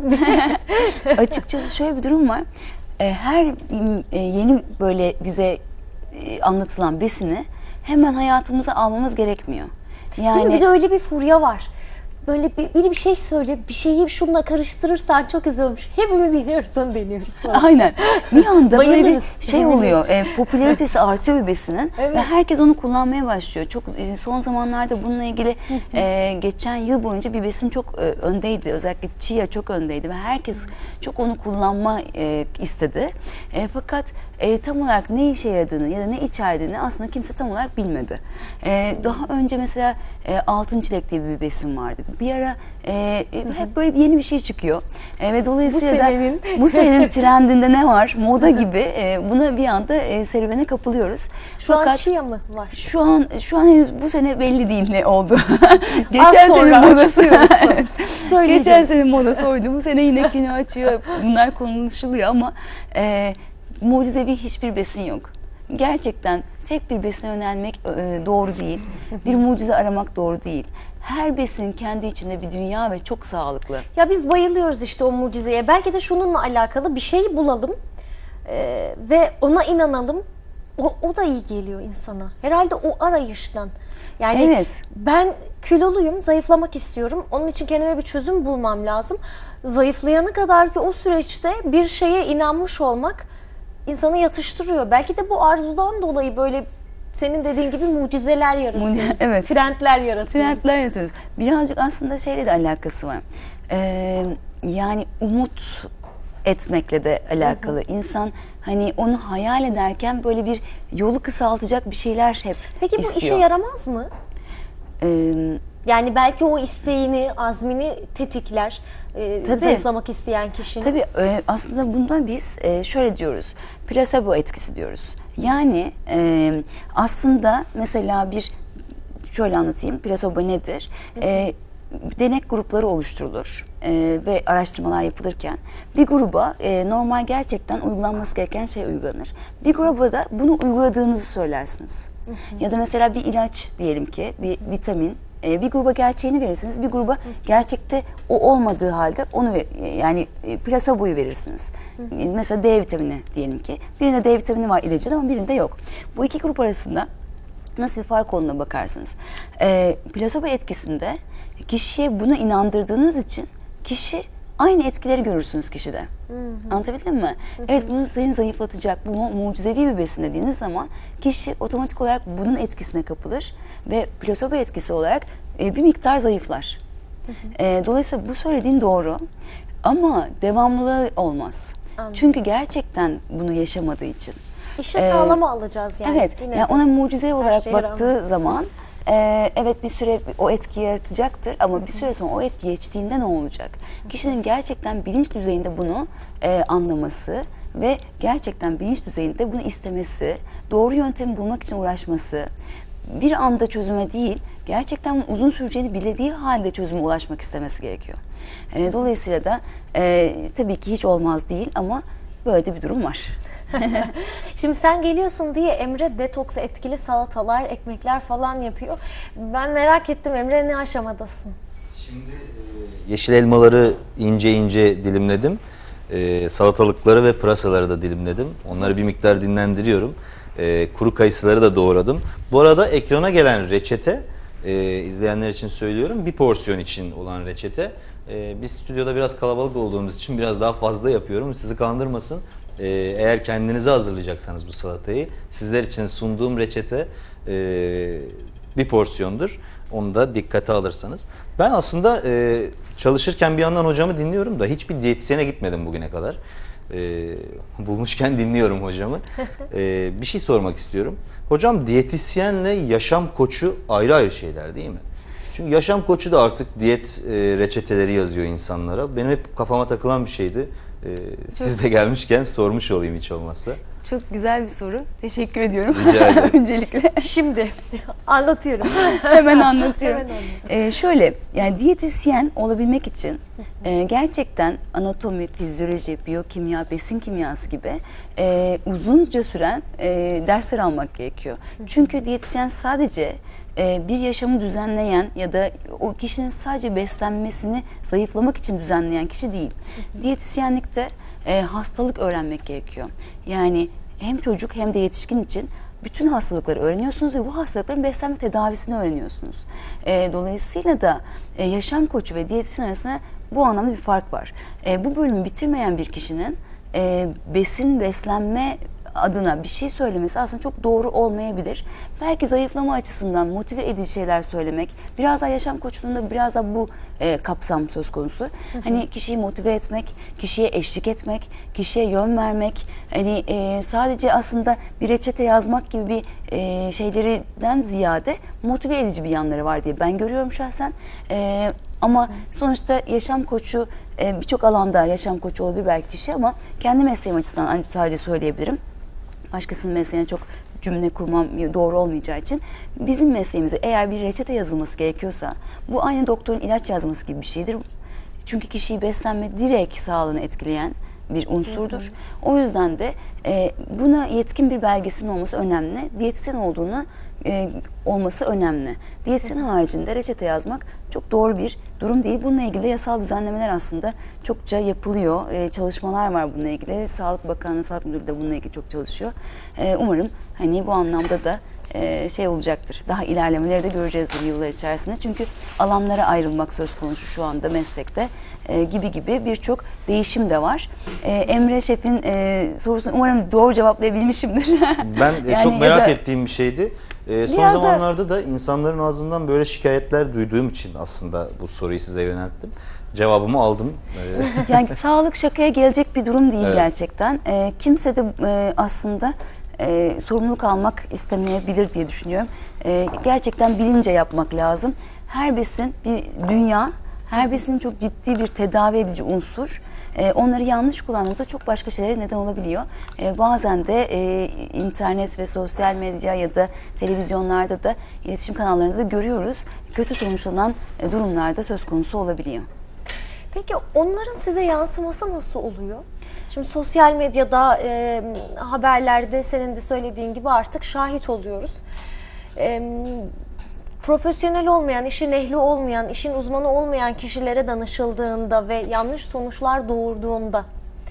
Açıkçası şöyle bir durum var. Ee, her e, yeni böyle bize e, anlatılan besini hemen hayatımıza almamız gerekmiyor. Yani Değil mi? Bir de öyle bir furya var. böyle bir, biri bir şey söyle, bir şeyi şununla karıştırırsan çok güzel olmuş. Hepimiz gidiyoruz onu deniyoruz falan. Aynen. Bir anda böyle bir Bayılırız. şey oluyor. E, popülaritesi artıyor bir besinin Evet. ve herkes onu kullanmaya başlıyor. Çok e, son zamanlarda bununla ilgili e, geçen yıl boyunca bir besin çok e, öndeydi. Özellikle chia çok öndeydi ve herkes çok onu kullanma e, istedi. E, fakat e, tam olarak ne işe yaradığını ya da ne içerdiğini aslında kimse tam olarak bilmedi. E, daha önce mesela e, altın çilek diye bir besin vardı. Bir ara e, hep böyle yeni bir şey çıkıyor. E, ve dolayısıyla Bu da senenin- bu senenin trendinde ne var? Moda gibi e, buna bir anda e, serüvene kapılıyoruz. Şu an Fakat chia mı var? şu an şu an henüz bu sene belli değil ne oldu. Az Geçen sonra sene modası açıklıyoruz falan. Söyleyeceğim. Geçen sene modası oydu. Bu sene yine kino açıyor. Bunlar konuşuluyor ama e, mucizevi hiçbir besin yok. Gerçekten tek bir besine yönelmek e, doğru değil. Bir mucize aramak doğru değil. Her besin kendi içinde bir dünya ve çok sağlıklı. Ya biz bayılıyoruz işte o mucizeye. Belki de şununla alakalı bir şey bulalım eee, ve ona inanalım. O, o da iyi geliyor insana. Herhalde o arayıştan. Yani Evet. ben kiloluyum, zayıflamak istiyorum. Onun için kendime bir çözüm bulmam lazım. Zayıflayana kadar ki o süreçte bir şeye inanmış olmak insanı yatıştırıyor. Belki de bu arzudan dolayı böyle senin dediğin gibi mucizeler yaratıyoruz. Mucize- evet. Trendler yaratıyoruz. Trendler yaratıyoruz. Birazcık aslında şeyle de alakası var. Ee, yani umut etmekle de alakalı. Hı hı. İnsan hani onu hayal ederken böyle bir yolu kısaltacak bir şeyler hep Peki bu istiyor. işe yaramaz mı? Ee, Yani belki o isteğini, azmini tetikler. E, Tabii. zayıflamak isteyen kişinin. Tabii e, aslında bunda biz e, şöyle diyoruz, plasebo etkisi diyoruz. Yani e, aslında mesela bir, şöyle anlatayım, plasebo nedir? E, denek grupları oluşturulur e, ve araştırmalar yapılırken bir gruba e, normal gerçekten uygulanması gereken şey uygulanır. Bir gruba da bunu uyguladığınızı söylersiniz. Ya da mesela bir ilaç diyelim ki, bir vitamin, bir gruba gerçeğini verirsiniz, bir gruba gerçekte o olmadığı halde onu ver, yani plaseboyu verirsiniz. Mesela D vitamini diyelim ki, birinde D vitamini var ilacın ama birinde yok. Bu iki grup arasında nasıl bir fark olduğuna bakarsınız. E, plasebo etkisinde kişiye buna inandırdığınız için kişi aynı etkileri görürsünüz kişide. Hı hı. Anlatabildim mi? Hı hı. Evet, bunu seni zayıflatacak, bu mucizevi bir besin dediğiniz zaman kişi otomatik olarak bunun etkisine kapılır ve plasebo etkisi olarak e, bir miktar zayıflar. Hı hı. E, dolayısıyla bu söylediğin doğru ama devamlılığı olmaz. Anladım. Çünkü gerçekten bunu yaşamadığı için. İşe ee, sağlama alacağız yani. Evet, yani ona mucize olarak şeye baktığı rağmen. zaman e, evet bir süre o etki yaratacaktır ama bir süre sonra o etki geçtiğinde ne olacak? Kişinin gerçekten bilinç düzeyinde bunu e, anlaması ve gerçekten bilinç düzeyinde bunu istemesi, doğru yöntemi bulmak için uğraşması, bir anda çözüme değil, gerçekten uzun süreceğini bildiği halde çözüme ulaşmak istemesi gerekiyor. E, dolayısıyla da e, tabii ki hiç olmaz değil ama böyle de bir durum var. Şimdi sen geliyorsun diye Emre detoksa etkili salatalar, ekmekler falan yapıyor. Ben merak ettim, Emre ne aşamadasın? Şimdi e, yeşil elmaları ince ince dilimledim. E, salatalıkları ve pırasaları da dilimledim. Onları bir miktar dinlendiriyorum. E, kuru kayısıları da doğradım. Bu arada ekrana gelen reçete, e, izleyenler için söylüyorum, bir porsiyon için olan reçete. E, biz stüdyoda biraz kalabalık olduğumuz için biraz daha fazla yapıyorum. Sizi kandırmasın. E, eğer kendinize hazırlayacaksanız bu salatayı, sizler için sunduğum reçete e, bir porsiyondur. Onu da dikkate alırsanız. Ben aslında e, çalışırken bir yandan hocamı dinliyorum da hiçbir diyetisyene gitmedim bugüne kadar. E, bulmuşken dinliyorum hocamı. E, bir şey sormak istiyorum. Hocam, diyetisyenle yaşam koçu ayrı ayrı şeyler değil mi? Çünkü yaşam koçu da artık diyet e, reçeteleri yazıyor insanlara. Benim hep kafama takılan bir şeydi. E, siz de gelmişken sormuş olayım hiç olmazsa. Çok güzel bir soru. Teşekkür ediyorum. Rica ederim. Öncelikle. Şimdi anlatıyorum. Hemen anlatıyorum. Hemen anlatıyorum. Ee, şöyle, yani diyetisyen olabilmek için e, gerçekten anatomi, fizyoloji, biyokimya, besin kimyası gibi e, uzunca süren e, dersler almak gerekiyor. Çünkü diyetisyen sadece e, bir yaşamı düzenleyen ya da o kişinin sadece beslenmesini zayıflamak için düzenleyen kişi değil. Diyetisyenlikte e, hastalık öğrenmek gerekiyor. Yani hem çocuk hem de yetişkin için bütün hastalıkları öğreniyorsunuz ve bu hastalıkların beslenme tedavisini öğreniyorsunuz. E, dolayısıyla da e, yaşam koçu ve diyetisyen arasında bu anlamda bir fark var. E, bu bölümü bitirmeyen bir kişinin e, besin, beslenme adına bir şey söylemesi aslında çok doğru olmayabilir. Belki zayıflama açısından motive edici şeyler söylemek, biraz daha yaşam koçluğunda biraz da bu e, kapsam söz konusu. Hı hı. Hani kişiyi motive etmek, kişiye eşlik etmek, kişiye yön vermek, hani e, sadece aslında bir reçete yazmak gibi bir e, şeylerden ziyade motive edici bir yanları var diye ben görüyorum şahsen. E, Ama sonuçta yaşam koçu e, birçok alanda yaşam koçu olabilir belki kişi ama kendi mesleğim açısından sadece söyleyebilirim. Başkasının mesleğine çok cümle kurmam doğru olmayacağı için bizim mesleğimizde eğer bir reçete yazılması gerekiyorsa bu aynı doktorun ilaç yazması gibi bir şeydir. Çünkü kişiyi beslenme direkt sağlığını etkileyen bir unsurdur. Hı hı. O yüzden de e, buna yetkin bir belgesinin olması önemli. Diyetisyen olduğunu e, olması önemli. Diyetisyen haricinde reçete yazmak çok doğru bir durum değil. Bununla ilgili yasal düzenlemeler aslında çokça yapılıyor. E, çalışmalar var bununla ilgili. Sağlık Bakanlığı, Sağlık Müdürlüğü de bununla ilgili çok çalışıyor. E, umarım hani bu anlamda da e, şey olacaktır. Daha ilerlemeleri de göreceğizdir yıllar içerisinde. Çünkü alanlara ayrılmak söz konusu şu anda meslekte e, gibi gibi birçok değişim de var. E, Emre Şef'in e, sorusunu umarım doğru cevaplayabilmişimdir. Ben yani çok merak da, ettiğim bir şeydi. Ee, son Biraz zamanlarda da... da insanların ağzından böyle şikayetler duyduğum için aslında bu soruyu size yönelttim. Cevabımı aldım. Ee, Yani sağlık şakaya gelecek bir durum değil, evet. Gerçekten. Ee, kimse de e, aslında e, sorumluluk almak istemeyebilir diye düşünüyorum. E, gerçekten bilince yapmak lazım. Her besin bir dünya, her besin çok ciddi bir tedavi edici unsur. E, onları yanlış kullandığımızda çok başka şeylere neden olabiliyor. E, bazen de e, internet ve sosyal medya ya da televizyonlarda da iletişim kanallarında da görüyoruz. Kötü sonuçlanan e, durumlarda söz konusu olabiliyor. Peki onların size yansıması nasıl oluyor? Şimdi sosyal medyada, e, haberlerde senin de söylediğin gibi artık şahit oluyoruz. E, profesyonel olmayan, işin ehli olmayan, işin uzmanı olmayan kişilere danışıldığında ve yanlış sonuçlar doğurduğunda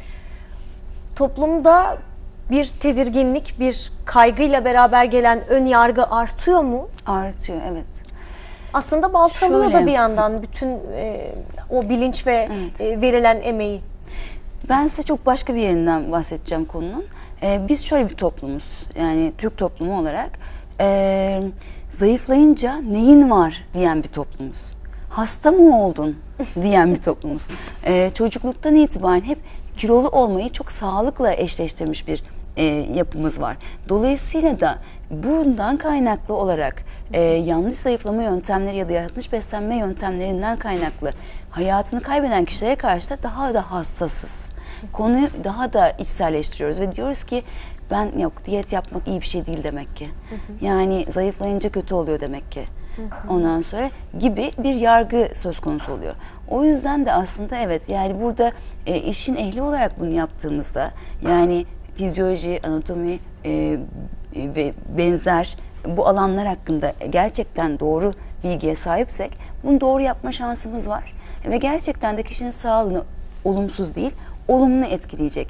toplumda bir tedirginlik, bir kaygıyla beraber gelen ön yargı artıyor mu? Artıyor, evet. Aslında baltalıyor Şöyle, da bir yandan bütün e, o bilinç ve evet. e, verilen emeği. Ben size çok başka bir yerinden bahsedeceğim konunun. Ee, biz şöyle bir toplumuz, yani Türk toplumu olarak e, zayıflayınca neyin var diyen bir toplumuz. Hasta mı oldun diyen bir toplumuz. Ee, çocukluktan itibaren hep kilolu olmayı çok sağlıkla eşleştirmiş bir e, yapımız var. Dolayısıyla da bundan kaynaklı olarak e, yanlış zayıflama yöntemleri ya da yanlış beslenme yöntemlerinden kaynaklı hayatını kaybeden kişilere karşı da daha da hassasız. Konuyu daha da içselleştiriyoruz ve diyoruz ki ben yok diyet yapmak iyi bir şey değil demek ki. Hı hı. Yani zayıflayınca kötü oluyor demek ki. Hı hı. Ondan sonra gibi bir yargı söz konusu oluyor. O yüzden de aslında evet yani burada e, işin ehli olarak bunu yaptığımızda yani fizyoloji, anatomi e, ve benzer bu alanlar hakkında gerçekten doğru bilgiye sahipsek bunu doğru yapma şansımız var. Ve gerçekten de kişinin sağlığını olumsuz değil, olumlu etkileyecek.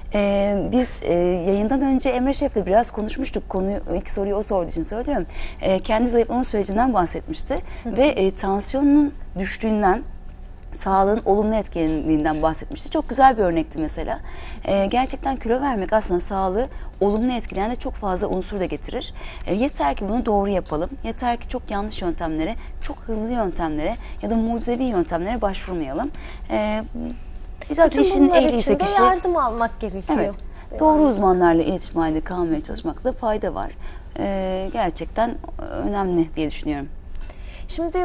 Ee, biz e, yayından önce Emre Şef'le biraz konuşmuştuk. Konuyu, ilk soruyu o sorduğu için söylüyorum. Ee, kendi zayıflama sürecinden bahsetmişti. Hı. Ve e, tansiyonun düştüğünden, sağlığın olumlu etkilendiğinden bahsetmişti. Çok güzel bir örnekti mesela. Ee, gerçekten kilo vermek aslında sağlığı olumlu etkileyen de çok fazla unsur da getirir. Ee, yeter ki bunu doğru yapalım. Yeter ki çok yanlış yöntemlere, çok hızlı yöntemlere ya da mucizevi yöntemlere başvurmayalım. Ee, Zaten işin ehliyse kişi yardım almak gerekiyor. Evet, doğru uzmanlarla iletişim halinde kalmaya çalışmakta fayda var. Ee, gerçekten önemli diye düşünüyorum. Şimdi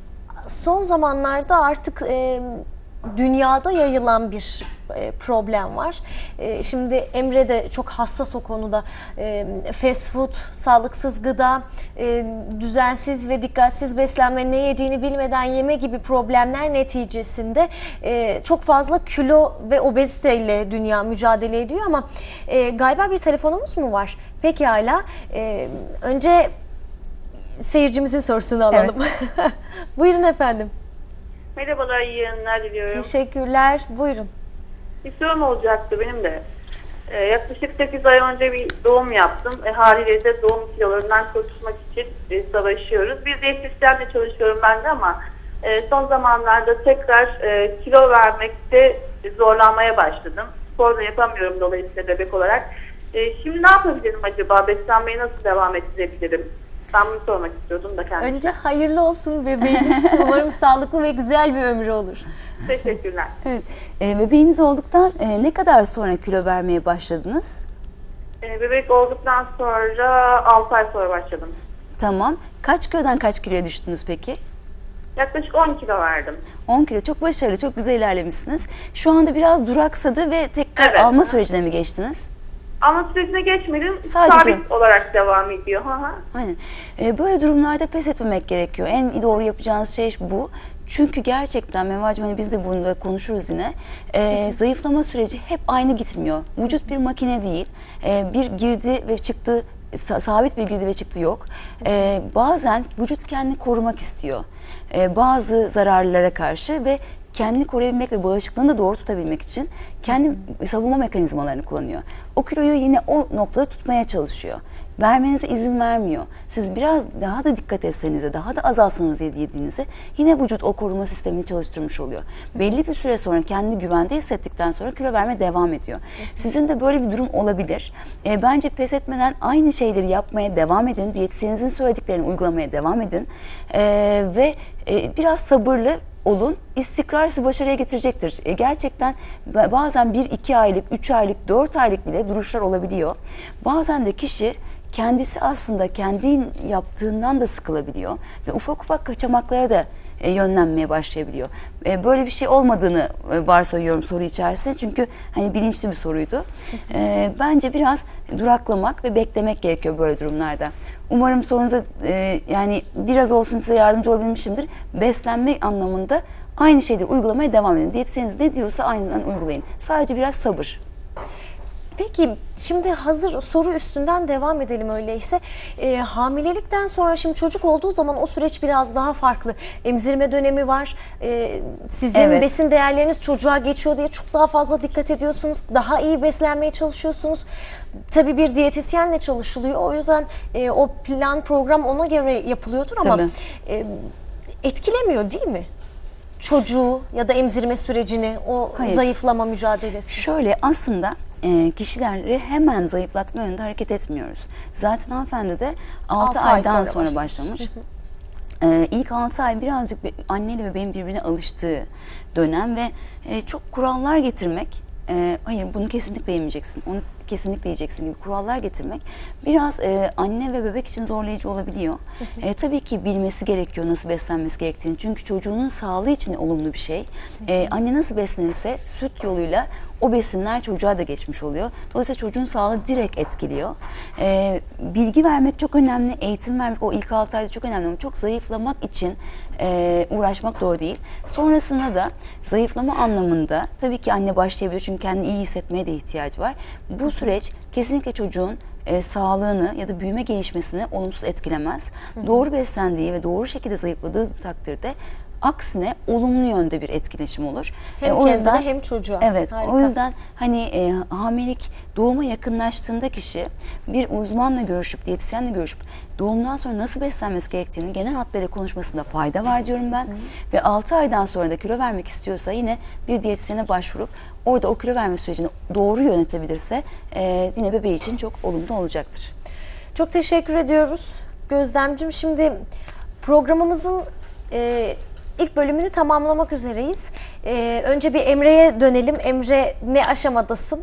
son zamanlarda artık e, dünyada yayılan bir e, problem var. E, şimdi Emre de çok hassas o konuda. E, fast food, sağlıksız gıda, e, düzensiz ve dikkatsiz beslenme, ne yediğini bilmeden yeme gibi problemler neticesinde e, çok fazla kilo ve obeziteyle dünya mücadele ediyor ama e, galiba bir telefonumuz mu var? Pekala. E, önce seyircimizin sorusunu alalım. Evet. Buyurun efendim. Merhabalar, iyi yayınlar diliyorum. Teşekkürler. Buyurun. Bir sorum olacaktı benim de. Ee, yaklaşık sekiz ay önce bir doğum yaptım. E, haliyle de doğum kilolarından kurtulmak için e, savaşıyoruz. Bir diyetisyenle çalışıyorum ben de ama e, son zamanlarda tekrar e, kilo vermekte zorlanmaya başladım. Spor da yapamıyorum dolayısıyla bebek olarak. E, şimdi ne yapabilirim acaba? Beslenmeyi nasıl devam ettirebilirim? Ben bunu sormak istiyordum da kendime. Önce hayırlı olsun bebeğiniz. Umarım sağlıklı ve güzel bir ömrü olur. Teşekkürler. Evet. E, bebeğiniz olduktan e, ne kadar sonra kilo vermeye başladınız? E, bebek olduktan sonra altı ay sonra başladım. Tamam. Kaç kilodan kaç kiloya düştünüz peki? Yaklaşık on kilo verdim. on kilo. Çok başarılı, çok güzel ilerlemişsiniz. Şu anda biraz duraksadı ve tekrar Evet. alma sürecine mi geçtiniz? Ama sürecine geçmedim. Sadece Sabit durak. olarak devam ediyor. Hı hı. Aynen. Ee, böyle durumlarda pes etmemek gerekiyor. En doğru yapacağınız şey bu. Çünkü gerçekten Mevacım, hani biz de bunu da konuşuruz yine. Ee, zayıflama süreci hep aynı gitmiyor. Vücut bir makine değil. Ee, bir girdi ve çıktı, sa- sabit bir girdi ve çıktı yok. Ee, bazen vücut kendini korumak istiyor. Ee, bazı zararlara karşı ve kendini koruyabilmek ve bağışıklığını da doğru tutabilmek için kendi savunma mekanizmalarını kullanıyor. O kiloyu yine o noktada tutmaya çalışıyor. Vermenize izin vermiyor. Siz biraz daha da dikkat etsenize, daha da azalsanız yediğinizi yine vücut o koruma sistemini çalıştırmış oluyor. Belli bir süre sonra kendini güvende hissettikten sonra kilo vermeye devam ediyor. Sizin de böyle bir durum olabilir. E, bence pes etmeden aynı şeyleri yapmaya devam edin. Diyetisyeninizin söylediklerini uygulamaya devam edin. E, ve e, biraz sabırlı olun. İstikrar sizi başarıya getirecektir. E, gerçekten bazen bir iki aylık, üç aylık, dört aylık bile duruşlar olabiliyor. Bazen de kişi kendisi aslında kendi yaptığından da sıkılabiliyor ve ufak ufak kaçamaklara da e, yönlenmeye başlayabiliyor. E, böyle bir şey olmadığını e, varsayıyorum soru içerisinde, çünkü hani bilinçli bir soruydu. E, bence biraz duraklamak ve beklemek gerekiyor böyle durumlarda. Umarım sorunuza e, yani biraz olsun size yardımcı olabilmişimdir. Beslenme anlamında aynı şeyleri uygulamaya devam edin. Diyetisyeniz ne diyorsa aynen uygulayın. Sadece biraz sabır. Peki şimdi hazır soru üstünden devam edelim öyleyse. E, hamilelikten sonra şimdi çocuk olduğu zaman o süreç biraz daha farklı. Emzirme dönemi var. E, sizin Evet. besin değerleriniz çocuğa geçiyor diye çok daha fazla dikkat ediyorsunuz. Daha iyi beslenmeye çalışıyorsunuz. Tabii bir diyetisyenle çalışılıyor. O yüzden e, o plan program ona göre yapılıyordur ama Tabii. e, etkilemiyor değil mi? Çocuğu ya da emzirme sürecini, o Hayır. zayıflama mücadelesi. Şöyle aslında e, kişileri hemen zayıflatma yönünde hareket etmiyoruz. Zaten hanımefendi de altı Altı ay aydan sonra sonra, başlamış. başlamış. E, ilk altı ay birazcık bir, anneyle bebeğin birbirine alıştığı dönem ve e, çok kurallar getirmek, e, hayır bunu kesinlikle yemeyeceksin, onu kesinlikle yiyeceksin gibi kurallar getirmek biraz e, anne ve bebek için zorlayıcı olabiliyor. E, tabii ki bilmesi gerekiyor nasıl beslenmesi gerektiğini. Çünkü çocuğunun sağlığı için olumlu bir şey. E, anne nasıl beslenirse süt yoluyla o besinler çocuğa da geçmiş oluyor. Dolayısıyla çocuğun sağlığı direkt etkiliyor. E, bilgi vermek çok önemli, eğitim vermek o ilk altı ayda çok önemli ama çok zayıflamak için e, uğraşmak doğru değil. Sonrasında da zayıflama anlamında tabii ki anne başlayabilir çünkü kendini iyi hissetmeye de ihtiyacı var. Bu süreç kesinlikle çocuğun e, sağlığını ya da büyüme gelişmesini olumsuz etkilemez. Hı hı. Doğru beslendiği ve doğru şekilde zayıfladığı takdirde aksine olumlu yönde bir etkileşim olur. Hem e, o kendine yüzden hem çocuğa. Evet. Harika. O yüzden hani e, hamilelik doğuma yakınlaştığında kişi bir uzmanla görüşüp, diyetisyenle görüşüp doğumdan sonra nasıl beslenmesi gerektiğini genel hatlarıyla konuşmasında fayda var diyorum ben. Hı. Ve altı aydan sonra da kilo vermek istiyorsa yine bir diyetisyene başvurup orada o kilo verme sürecini doğru yönetebilirse e, yine bebeği için çok olumlu olacaktır. Çok teşekkür ediyoruz Gözlemcim. Şimdi programımızın e, ilk bölümünü tamamlamak üzereyiz. E, önce bir Emre'ye dönelim. Emre, ne aşamadasın?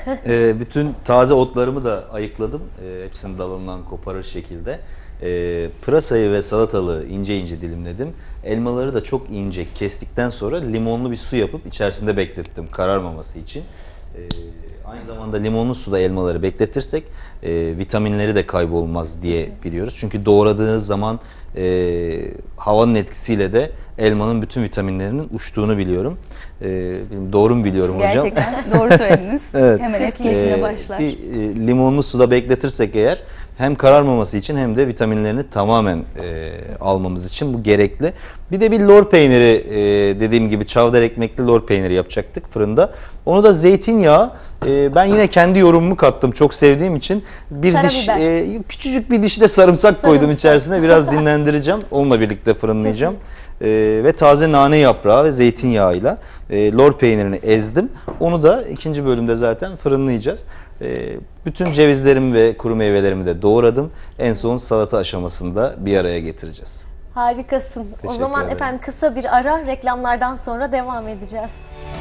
e, bütün taze otlarımı da ayıkladım. E, hepsini dalından koparır şekilde. E, pırasayı ve salatalığı ince ince dilimledim. Elmaları da çok ince kestikten sonra limonlu bir su yapıp içerisinde beklettim kararmaması için. E, aynı zamanda limonlu suda elmaları bekletirsek e, vitaminleri de kaybolmaz diye biliyoruz. Çünkü doğradığınız zaman e, havanın etkisiyle de elmanın bütün vitaminlerinin uçtuğunu biliyorum. E, doğru mu biliyorum hocam? Gerçekten doğru söylediniz. Evet. Hemen etkileşime Ee, başlar. Bir e, limonlu suda bekletirsek eğer hem kararmaması için hem de vitaminlerini tamamen e, almamız için bu gerekli. Bir de bir lor peyniri e, dediğim gibi çavdar ekmekli lor peyniri yapacaktık fırında. Onu da zeytinyağı e, ben yine kendi yorumumu kattım çok sevdiğim için. Bir diş, Karabiber. e, küçücük bir diş de sarımsak, koydum Sarımsak. içerisine. Biraz dinlendireceğim. Onunla birlikte fırınlayacağım. E, ve taze nane yaprağı ve zeytinyağıyla e, lor peynirini ezdim. Onu da ikinci bölümde zaten fırınlayacağız. E, bütün cevizlerimi ve kuru meyvelerimi de doğradım. En son salata aşamasında bir araya getireceğiz. Harikasın. O Teşekkür zaman ederim. efendim kısa bir ara, reklamlardan sonra devam edeceğiz.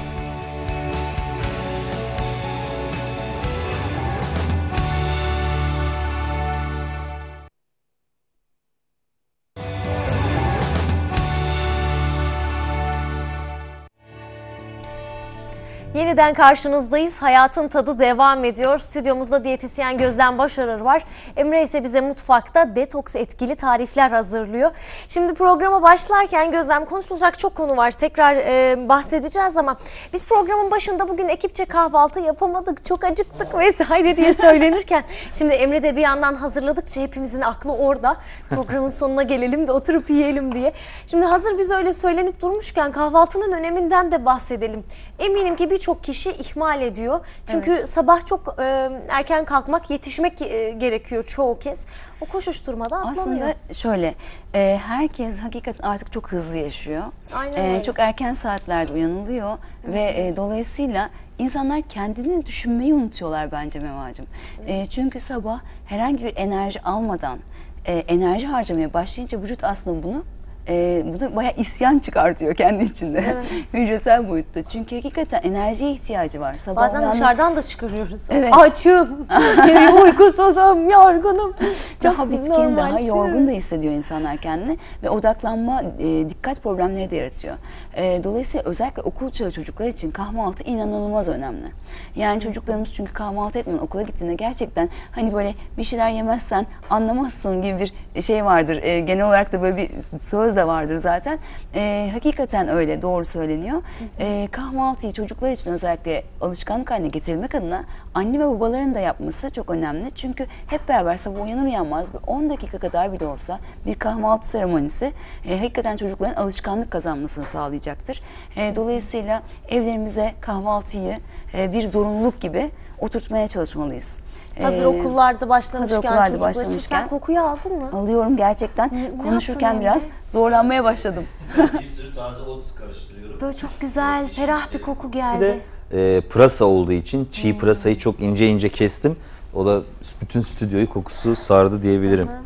Yeniden karşınızdayız. Hayatın tadı devam ediyor. Stüdyomuzda diyetisyen Gözlem Başarır var. Emre ise bize mutfakta detoks etkili tarifler hazırlıyor. Şimdi programa başlarken Gözlem, konuşulacak çok konu var. Tekrar e, bahsedeceğiz ama biz programın başında bugün ekipçe kahvaltı yapamadık, çok acıktık vesaire diye söylenirken şimdi Emre de bir yandan hazırladıkça hepimizin aklı orada. Programın sonuna gelelim de oturup yiyelim diye. Şimdi hazır biz öyle söylenip durmuşken kahvaltının öneminden de bahsedelim. Eminim ki bir birçok kişi ihmal ediyor. Çünkü evet. sabah çok e, erken kalkmak, yetişmek e, gerekiyor çoğu kez. O koşuşturmada atlanıyor. Aslında şöyle, e, herkes hakikaten artık çok hızlı yaşıyor. Aynen e, çok erken saatlerde uyanılıyor Hı. ve e, dolayısıyla insanlar kendini düşünmeyi unutuyorlar bence Mevacığım. E, çünkü sabah herhangi bir enerji almadan e, enerji harcamaya başlayınca vücut aslında bunu E, bu da bayağı isyan çıkartıyor kendi içinde. Evet. Hücresel boyutta. Çünkü hakikaten enerjiye ihtiyacı var. Sabah Bazen uyandık... dışarıdan da çıkarıyoruz. Evet. Açım, uykusuzum, yorgunum. Çok daha bitkin, normal. daha yorgun da hissediyor insanlar kendini ve odaklanma, e, dikkat problemleri de yaratıyor. E, dolayısıyla özellikle okul çağı çocuklar için kahvaltı inanılmaz önemli. Yani çocuklarımız çünkü kahvaltı etmeden okula gittiğinde gerçekten hani böyle bir şeyler yemezsen anlamazsın gibi bir şey vardır. E, genel olarak da böyle bir söz de vardır zaten. E, hakikaten öyle, doğru söyleniyor. E, kahvaltıyı çocuklar için özellikle alışkanlık haline getirilmek adına anne ve babaların da yapması çok önemli. Çünkü hep beraber sabah uyanır uyanmaz on dakika kadar bile olsa bir kahvaltı seremonisi e, hakikaten çocukların alışkanlık kazanmasını sağlayacaktır. E, dolayısıyla evlerimize kahvaltıyı e, bir zorunluluk gibi oturtmaya çalışmalıyız. Hazır ee, okullarda başlamışken, hazır okullarda çocuklar başlamışken, için sen kokuyu aldın mı? Alıyorum gerçekten. Ne Konuşurken biraz zorlanmaya başladım. Bir sürü taze ot karıştırıyorum. Böyle çok güzel, ferah bir koku geldi. Bir de e, pırasa olduğu için çiğ hmm. pırasayı çok ince ince kestim. O da bütün stüdyoyu kokusu sardı diyebilirim. Hı-hı.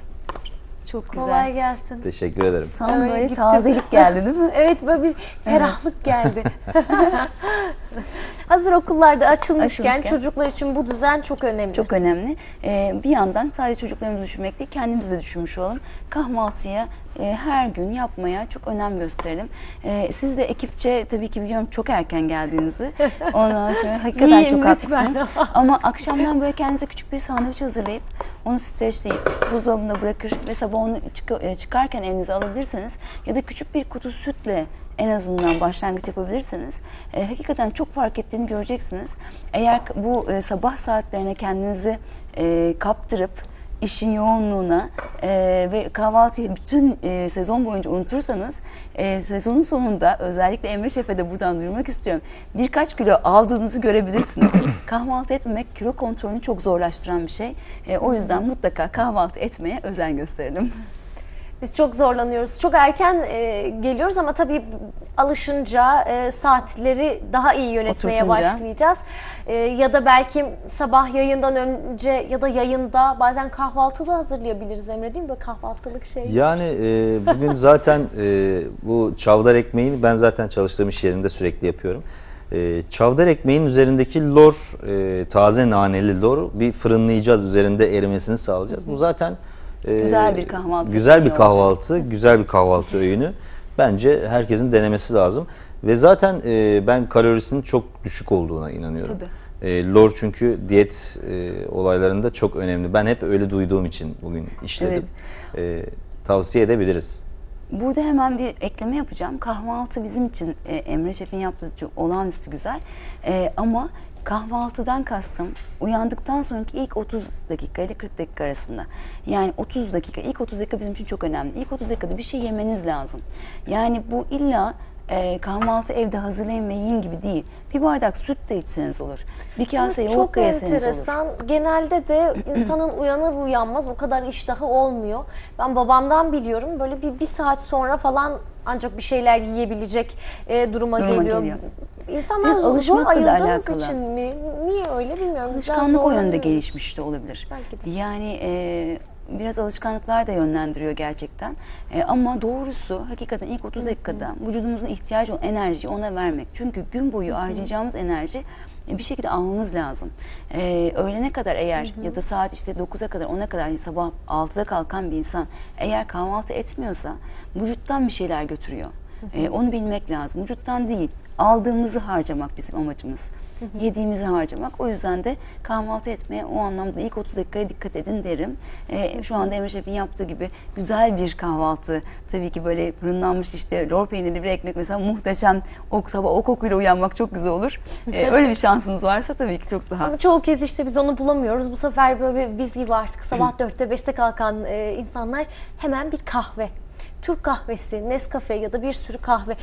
Çok güzel. Kolay gelsin. Teşekkür ederim. Tam evet, böyle gittim. Tazelik geldi değil mi? Evet, böyle bir ferahlık evet. geldi. Hazır okullarda açılmışken, açılmışken çocuklar için bu düzen çok önemli. Çok önemli. Ee, bir yandan sadece çocuklarımızı düşünmek değil, kendimizi de düşünmüş olalım. Kahvaltıya e, her gün yapmaya çok önem gösterelim. E, siz de ekipçe tabii ki biliyorum çok erken geldiğinizi. Ondan sonra hakikaten Yiyin, çok haklısınız. lütfen. Ama akşamdan böyle kendinize küçük bir sandviç hazırlayıp onu streçleyip buzdolabına bırakır ve sabah onu çık- çıkarken elinize alabilirseniz ya da küçük bir kutu sütle en azından başlangıç yapabilirseniz e, hakikaten çok fark ettiğini göreceksiniz. Eğer bu e, sabah saatlerine kendinizi e, kaptırıp işin yoğunluğuna e, ve kahvaltıyı bütün e, sezon boyunca unutursanız e, sezonun sonunda özellikle Emre Şef'e de buradan duyurmak istiyorum. Birkaç kilo aldığınızı görebilirsiniz. Kahvaltı etmemek kilo kontrolünü çok zorlaştıran bir şey. E, o yüzden mutlaka kahvaltı etmeye özen gösterelim. Biz çok zorlanıyoruz. Çok erken e, geliyoruz ama tabii alışınca e, saatleri daha iyi yönetmeye Oturtunca. başlayacağız. E, ya da belki sabah yayından önce ya da yayında bazen kahvaltı da hazırlayabiliriz Emre, değil mi? Böyle kahvaltılık şey. Yani e, bugün zaten e, bu çavdar ekmeğini ben zaten çalıştığım iş yerinde sürekli yapıyorum. E, çavdar ekmeğin üzerindeki lor, e, taze naneli lor bir fırınlayacağız. Üzerinde erimesini sağlayacağız. Bu zaten güzel bir kahvaltı. Güzel bir kahvaltı, olacak. güzel bir kahvaltı öğünü. Bence herkesin denemesi lazım. Ve zaten e, ben kalorisinin çok düşük olduğuna inanıyorum. E, lor çünkü diyet e, olaylarında çok önemli. Ben hep öyle duyduğum için bugün işledim. Evet. E, tavsiye edebiliriz. Burada hemen bir ekleme yapacağım. Kahvaltı bizim için e, Emre Şef'in yaptığı çok olağanüstü güzel. E, ama kahvaltıdan kastım uyandıktan sonraki ilk otuz dakika ile kırk dakika arasında. Yani otuz dakika, ilk otuz dakika bizim için çok önemli. İlk otuz dakikada bir şey yemeniz lazım. Yani bu illa e, kahvaltı evde hazırlayın ve yiyin gibi değil. Bir bardak süt de içseniz olur. Bir kase yoğurt Çok da yeseniz olur. enteresan. Genelde de insanın uyanır uyanmaz o kadar iştahı olmuyor. Ben babamdan biliyorum, böyle bir, bir saat sonra falan ancak bir şeyler yiyebilecek e, duruma, Duruma geliyor. geliyor. İnsanlar Biraz zor alışmakla da ayıldığımız alakalı. için mi? Niye öyle bilmiyorum. Biraz Alışkanlık o yönde zorlanıyoruz. gelişmiş de olabilir. Belki de. Yani e, biraz alışkanlıklar da yönlendiriyor gerçekten. E, ama doğrusu hakikaten ilk otuz dakikada vücudumuzun ihtiyacı olan enerjiyi ona vermek. Çünkü gün boyu harcayacağımız enerji e, bir şekilde almamız lazım. E, öğlene kadar eğer ya da saat işte dokuza kadar ona kadar yani sabah altıda kalkan bir insan eğer kahvaltı etmiyorsa vücuttan bir şeyler götürüyor. E, onu bilmek lazım. Vücuttan değil, aldığımızı harcamak bizim amacımız. Yediğimizi harcamak. O yüzden de kahvaltı etmeye o anlamda ilk otuz dakikaya dikkat edin derim. E, şu anda Emre Şef'in yaptığı gibi güzel bir kahvaltı. Tabii ki böyle fırınlanmış işte lor peynirli bir ekmek mesela muhteşem. O sabah o kokuyla uyanmak çok güzel olur. E, öyle bir şansınız varsa tabii ki çok daha. Ama çoğu kez işte biz onu bulamıyoruz. Bu sefer böyle biz gibi artık sabah dörtte beşte kalkan e, insanlar hemen bir kahve. Türk kahvesi, Nescafe ya da bir sürü kahve.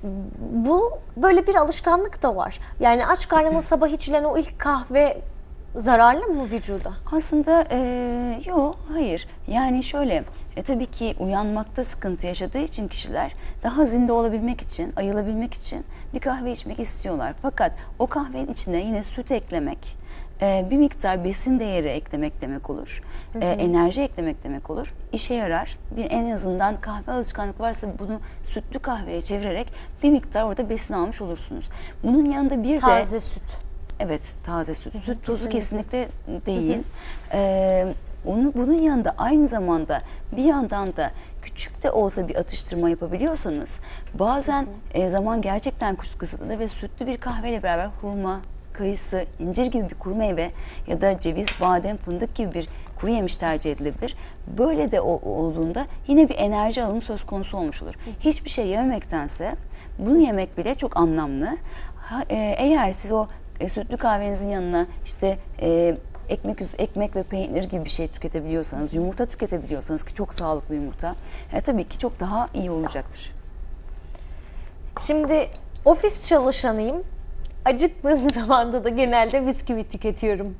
Bu böyle bir alışkanlık da var. Yani aç karnına sabah içilen o ilk kahve zararlı mı vücuda? Aslında e, yok, hayır. Yani şöyle, e, tabii ki uyanmakta sıkıntı yaşadığı için kişiler daha zinde olabilmek için, ayılabilmek için bir kahve içmek istiyorlar. Fakat o kahvenin içine yine süt eklemek, e, bir miktar besin değeri eklemek demek olur. E, enerji eklemek demek olur. İşe yarar. Bir en azından kahve alışkanlık varsa bunu sütlü kahveye çevirerek bir miktar orada besin almış olursunuz. Bunun yanında bir de... Taze süt. Evet, taze süt. Süt tozu kesinlikle değil. Ee, onun, bunun yanında aynı zamanda bir yandan da küçük de olsa bir atıştırma yapabiliyorsanız bazen e, zaman gerçekten kısıtlı ve sütlü bir kahveyle beraber hurma, kayısı, incir gibi bir kuru meyve ya da ceviz, badem, fındık gibi bir kuru yemiş tercih edilebilir. Böyle de o, olduğunda yine bir enerji alımı söz konusu olmuş olur. Hiçbir şey yememektense bunu yemek bile çok anlamlı. Ha, e, eğer siz o E, sütlü kahvenizin yanına işte e, ekmek ekmek ve peynir gibi bir şey tüketebiliyorsanız, yumurta tüketebiliyorsanız ki çok sağlıklı yumurta, e, tabii ki çok daha iyi olacaktır. Şimdi ofis çalışanıyım. Acıktığım zamanda da genelde bisküvi tüketiyorum.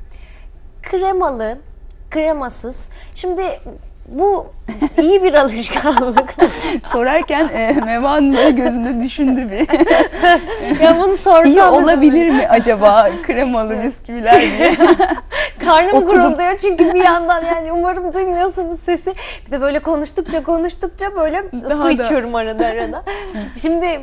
Kremalı, kremasız. Şimdi bu iyi bir alışkanlık. Sorarken e, Meva Hanım böyle gözünde düşündü bir. Ya bunu sorsam İyi olabilir mi acaba kremalı bisküviler diye. Karnım Okudum. gurulduyor çünkü bir yandan, yani umarım duymuyorsunuz sesi. Bir de böyle konuştukça konuştukça böyle Daha su da. içiyorum arada arada. Şimdi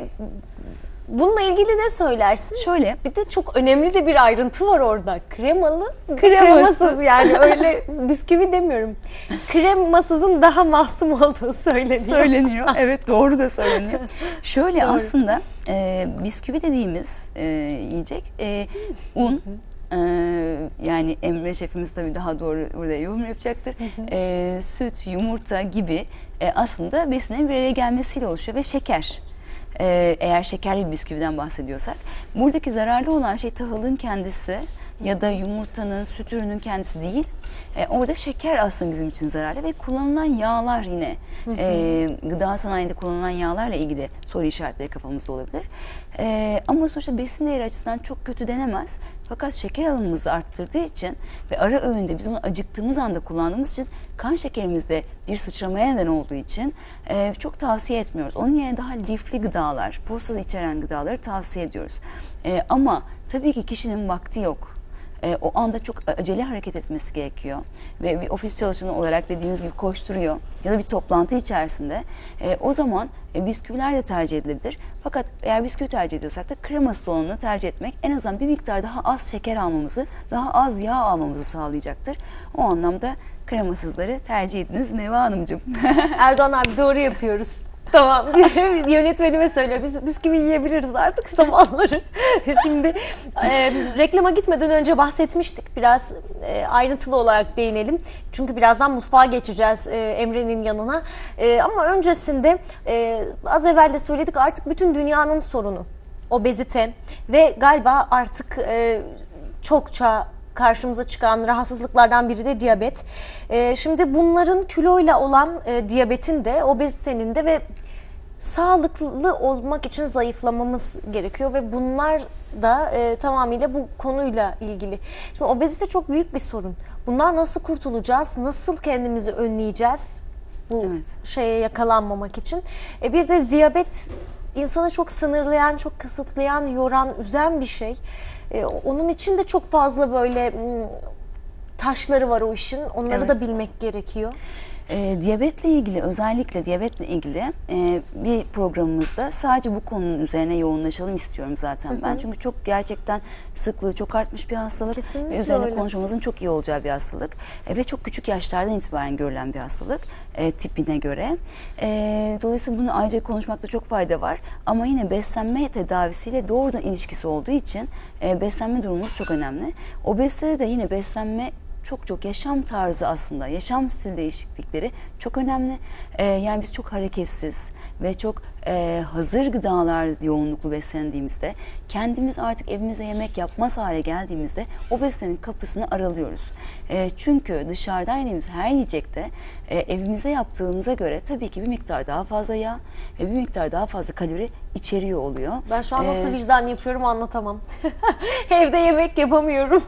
bununla ilgili ne söylersin? Şöyle. Bir de çok önemli de bir ayrıntı var orada. Kremalı, Kremasız. kremasız, yani öyle bisküvi demiyorum. Kremasızın daha masum olduğu söyleniyor. Söyleniyor. Evet, doğru da söyleniyor. Şöyle Doğru. aslında e, bisküvi dediğimiz e, yiyecek e, un, e, yani Emre Şefimiz tabii daha doğru burada yorum yapacaktır. E, süt, yumurta gibi e, aslında besinin bir araya gelmesiyle oluşuyor ve şeker. E, eğer şekerli bir bisküviden bahsediyorsak. Buradaki zararlı olan şey tahılın kendisi ya da yumurtanın, süt ürünün kendisi değil. E, orada şeker aslında bizim için zararlı ve kullanılan yağlar yine e, gıda sanayinde kullanılan yağlarla ilgili soru işaretleri kafamızda olabilir. E, ama sonuçta besin değeri açısından çok kötü denemez. Fakat şeker alımımızı arttırdığı için ve ara öğünde biz onu acıktığımız anda kullandığımız için kan şekerimizde bir sıçramaya neden olduğu için e, çok tavsiye etmiyoruz. Onun yerine daha lifli gıdalar, posasız içeren gıdaları tavsiye ediyoruz. E, ama tabii ki kişinin vakti yok. E, o anda çok acele hareket etmesi gerekiyor ve bir ofis çalışanı olarak dediğiniz gibi koşturuyor ya da bir toplantı içerisinde e, o zaman e, bisküviler de tercih edilebilir. Fakat eğer bisküvi tercih ediyorsak da kremasız olanını tercih etmek en azından bir miktar daha az şeker almamızı, daha az yağ almamızı sağlayacaktır. O anlamda kremasızları tercih ediniz Meva Hanımcığım. Erdoğan abi, doğru yapıyoruz. Tamam. Yönetmenime söyle. Biz bisküvi yiyebiliriz artık sabahları. Şimdi e, reklama gitmeden önce bahsetmiştik. Biraz e, ayrıntılı olarak değinelim. Çünkü birazdan mutfağa geçeceğiz e, Emre'nin yanına. E, ama öncesinde e, az evvel de söyledik, artık bütün dünyanın sorunu obezite ve galiba artık e, çokça karşımıza çıkan rahatsızlıklardan biri de diyabet. Ee, şimdi bunların kiloyla olan e, diyabetin de, obezitenin de ve sağlıklı olmak için zayıflamamız gerekiyor ve bunlar da e, tamamıyla bu konuyla ilgili. Şimdi obezite çok büyük bir sorun. Bunlar nasıl kurtulacağız? Nasıl kendimizi önleyeceğiz? Bu Evet. şeye yakalanmamak için. E, bir de diyabet insanı çok sınırlayan, çok kısıtlayan, yoran, üzen bir şey. E, onun için de çok fazla böyle m, taşları var o işin. Onları Evet. da bilmek gerekiyor. E, diyabetle ilgili, özellikle diyabetle ilgili e, bir programımızda sadece bu konunun üzerine yoğunlaşalım istiyorum zaten. Hı hı. Ben çünkü çok gerçekten sıklığı çok artmış bir hastalık. Kesinlikle ve üzerine öyle. konuşmamızın çok iyi olacağı bir hastalık e, ve çok küçük yaşlardan itibaren görülen bir hastalık e, tipine göre. E, dolayısıyla bunu ayrıca konuşmakta çok fayda var ama yine beslenme tedavisiyle doğrudan ilişkisi olduğu için e, beslenme durumumuz çok önemli. Obezitede de yine beslenme çok çok yaşam tarzı aslında, yaşam stil değişiklikleri çok önemli. Ee, yani biz çok hareketsiz ve çok e, hazır gıdalar yoğunluklu beslendiğimizde, kendimiz artık evimizde yemek yapmaz hale geldiğimizde obezitenin kapısını aralıyoruz. E, çünkü dışarıdan yediğimiz her yiyecekte e, evimizde yaptığımıza göre tabii ki bir miktar daha fazla yağ ve bir miktar daha fazla kalori içeriyor oluyor. Ben şu an nasıl Ee, vicdan yapıyorum anlatamam. Evde yemek yapamıyorum.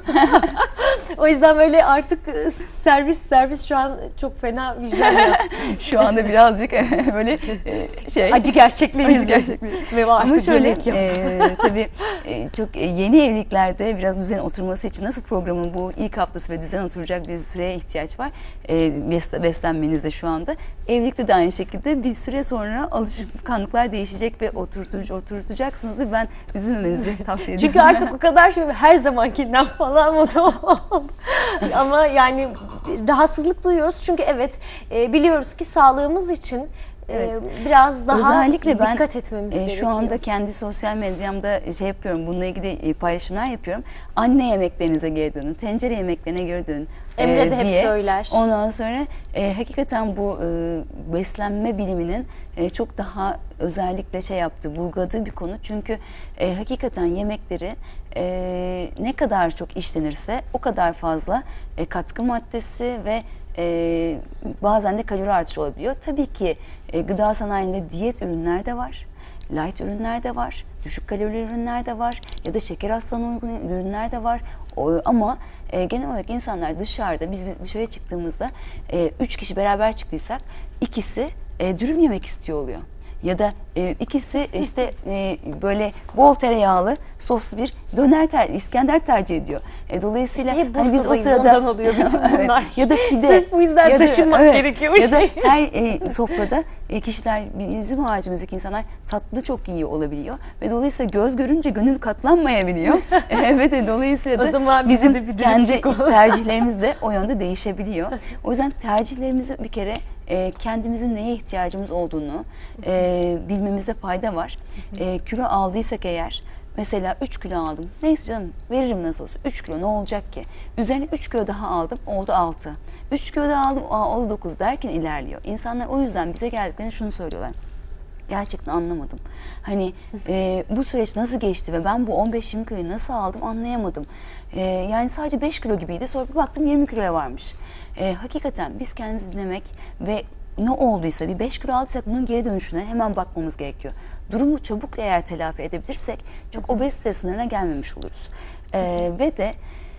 O yüzden böyle artık servis servis şu an çok fena vicdan yaptım. Şu anda birazcık böyle e, şey Acı gerçekliği Acı izledim. gerçekliği. Ve artık Ama şöyle yemek yap. e, tabii e, çok e, yeni evliliklerde biraz düzen oturması için nasıl programın bu ilk haftası ve düzen oturacak bir süreye ihtiyaç var. E, bes- beslenmenizde şu anda. Evlilikte de aynı şekilde bir süre sonra alışkanlıklar değişecek ve oturtucu, oturtacaksınız diye ben üzülmemenizi tavsiye ediyorum. Çünkü artık o kadar şey her zamankinden falan o da oldu. Ama yani rahatsızlık duyuyoruz çünkü evet e, biliyoruz ki sağlığımız için Evet. e, biraz daha Özellikle ben dikkat etmemiz e, gerekiyor. şu anda kendi sosyal medyamda şey yapıyorum, bununla ilgili e, paylaşımlar yapıyorum. Anne yemeklerinize geri dönün, tencere yemeklerine geri dönün. Emre de hep diye. söyler. Ondan sonra e, hakikaten bu e, beslenme biliminin e, çok daha özellikle şey yaptığı, vurguladığı bir konu. Çünkü e, hakikaten yemekleri e, ne kadar çok işlenirse o kadar fazla e, katkı maddesi ve e, bazen de kalori artışı olabiliyor. Tabii ki e, gıda sanayinde diyet ürünler de var. Light ürünler de var, düşük kalorili ürünler de var ya da şeker hastalığına uygun ürünler de var. O, ama e, genel olarak insanlar dışarıda, biz dışarıya çıktığımızda e, üç kişi beraber çıktıysak ikisi e, dürüm yemek istiyor oluyor. Ya da e, ikisi işte e, böyle bol tereyağlı soslu bir döner ter, İskender tercih ediyor. E, dolayısıyla İşte hep hani biz o Bursa'dayız, sırada ondan oluyor bütün bunlar. ya da pide Sırf bu yüzden ya da- taşınmak evet, gerekiyor. Ya da her e, sofrada e, kişiler, bizim haricimizdeki insanlar tatlı çok iyi olabiliyor ve dolayısıyla göz görünce gönül katlanmayabiliyor. Evet, e, dolayısıyla O da zaman bize bizim de bir kendi dilimcik olur. tercihlerimiz de o yönde değişebiliyor. O yüzden tercihlerimizi bir kere e, kendimizin neye ihtiyacımız olduğunu e, bilmemizde fayda var. E, kilo aldıysak eğer, mesela üç kilo aldım. Neyse canım, veririm nasıl olsa. üç kilo ne olacak ki? Üzerine üç kilo daha aldım, oldu altı. üç kilo daha aldım, aa, oldu dokuz derken ilerliyor. İnsanlar o yüzden bize geldiklerinde şunu söylüyorlar. Gerçekten anlamadım. Hani e, bu süreç nasıl geçti ve ben bu on beş yirmi kiloyu nasıl aldım anlayamadım. E, yani sadece beş kilo gibiydi, sonra bir baktım yirmi kiloya varmış. E, hakikaten biz kendimizi dinlemek ve ne olduysa, bir beş kilo aldıysak bunun geri dönüşüne hemen bakmamız gerekiyor. Durumu çabuk eğer telafi edebilirsek çok obezite sınırına gelmemiş oluruz. E, ve de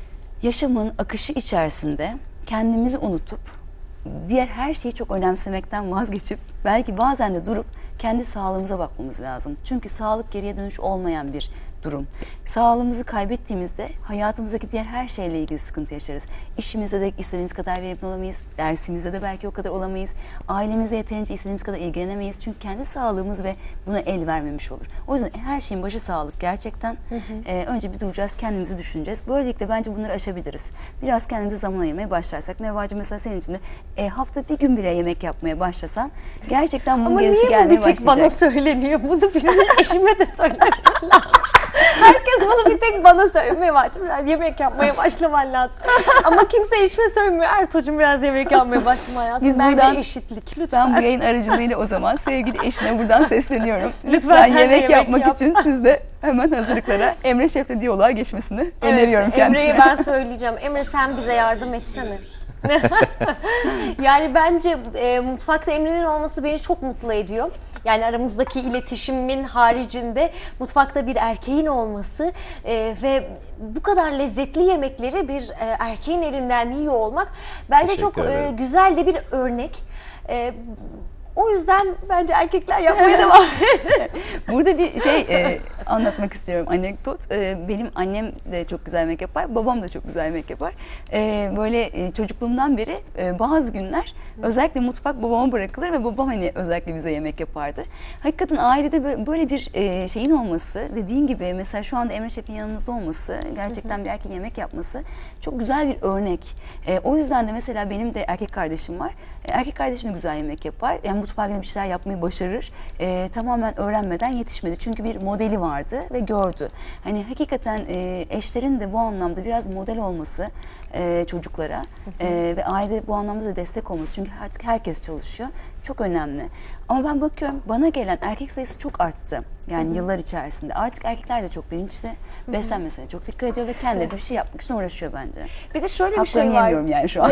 yaşamın akışı içerisinde kendimizi unutup diğer her şeyi çok önemsemekten vazgeçip belki bazen de durup kendi sağlığımıza bakmamız lazım. Çünkü sağlık geriye dönüş olmayan bir durum. Sağlığımızı kaybettiğimizde hayatımızdaki diğer her şeyle ilgili sıkıntı yaşarız. İşimizde de istediğimiz kadar verimli olamayız. Dersimizde de belki o kadar olamayız. Ailemizde yeterince istediğimiz kadar ilgilenemeyiz. Çünkü kendi sağlığımız ve buna el vermemiş olur. O yüzden her şeyin başı sağlık gerçekten. Hı hı. Ee, önce bir duracağız, kendimizi düşüneceğiz. Böylelikle bence bunları aşabiliriz. Biraz kendimize zaman ayırmaya başlarsak. Mevacığım, mesela senin için de e, hafta bir gün bile yemek yapmaya başlasan gerçekten bunun Ama gerisi niye bu gelmeye bir tek başlayacak. bana söyleniyor? Bunu birinin eşime de söylemek lazım. Herkes bunu bir tek bana söylüyor. Mevacığım, biraz yemek yapmaya başlaman lazım. Ama kimse eşime söylemiyor. Ertuğ'cum, biraz yemek yapmaya başlaman lazım. Biz Bence buradan- eşitlik lütfen. Ben bu yayın aracılığıyla o zaman sevgili eşine buradan sesleniyorum. Lütfen Lütfen sen de yemek yemek yapmak yap. için siz de hemen hazırlıklara Emre Şef'le diyaloğa geçmesini Evet, öneriyorum kendisine. Emre'ye ben söyleyeceğim. Emre, sen bize yardım etsene. Yani bence e, mutfakta Emre'nin olması beni çok mutlu ediyor. Yani aramızdaki iletişimin haricinde mutfakta bir erkeğin olması e, ve bu kadar lezzetli yemekleri bir e, erkeğin elinden yiyor olmak bence çok Teşekkür e, ederim. güzel de bir örnek. E, o yüzden bence erkekler yapmaya devam edin. Burada bir şey e, anlatmak istiyorum, anekdot. E, benim annem de çok güzel yemek yapar, babam da çok güzel yemek yapar. E, böyle e, çocukluğumdan beri e, bazı günler özellikle mutfak babama bırakılır ve babam hani özellikle bize yemek yapardı. Hakikaten ailede bö- böyle bir e, şeyin olması, dediğin gibi mesela şu anda Emre Şef'in yanımızda olması, gerçekten bir erkeğin yemek yapması çok güzel bir örnek. E, o yüzden de mesela benim de erkek kardeşim var. E, erkek kardeşim de güzel yemek yapar. Yani mutfağa bir şeyler yapmayı başarır. E, tamamen öğrenmeden yetişmedi. Çünkü bir modeli vardı ve gördü. Hani hakikaten e, eşlerin de bu anlamda biraz model olması e, çocuklara e, ve aile bu anlamda da destek olması. Çünkü artık herkes çalışıyor. Çok önemli. Ama ben bakıyorum bana gelen erkek sayısı çok arttı. Yani yıllar içerisinde. Artık erkekler de çok bilinçli. Beslenmesine çok dikkat ediyor ve kendileri bir şey yapmak için uğraşıyor bence. Bir de şöyle bir Haklarını şey var. yemiyorum yani şu an.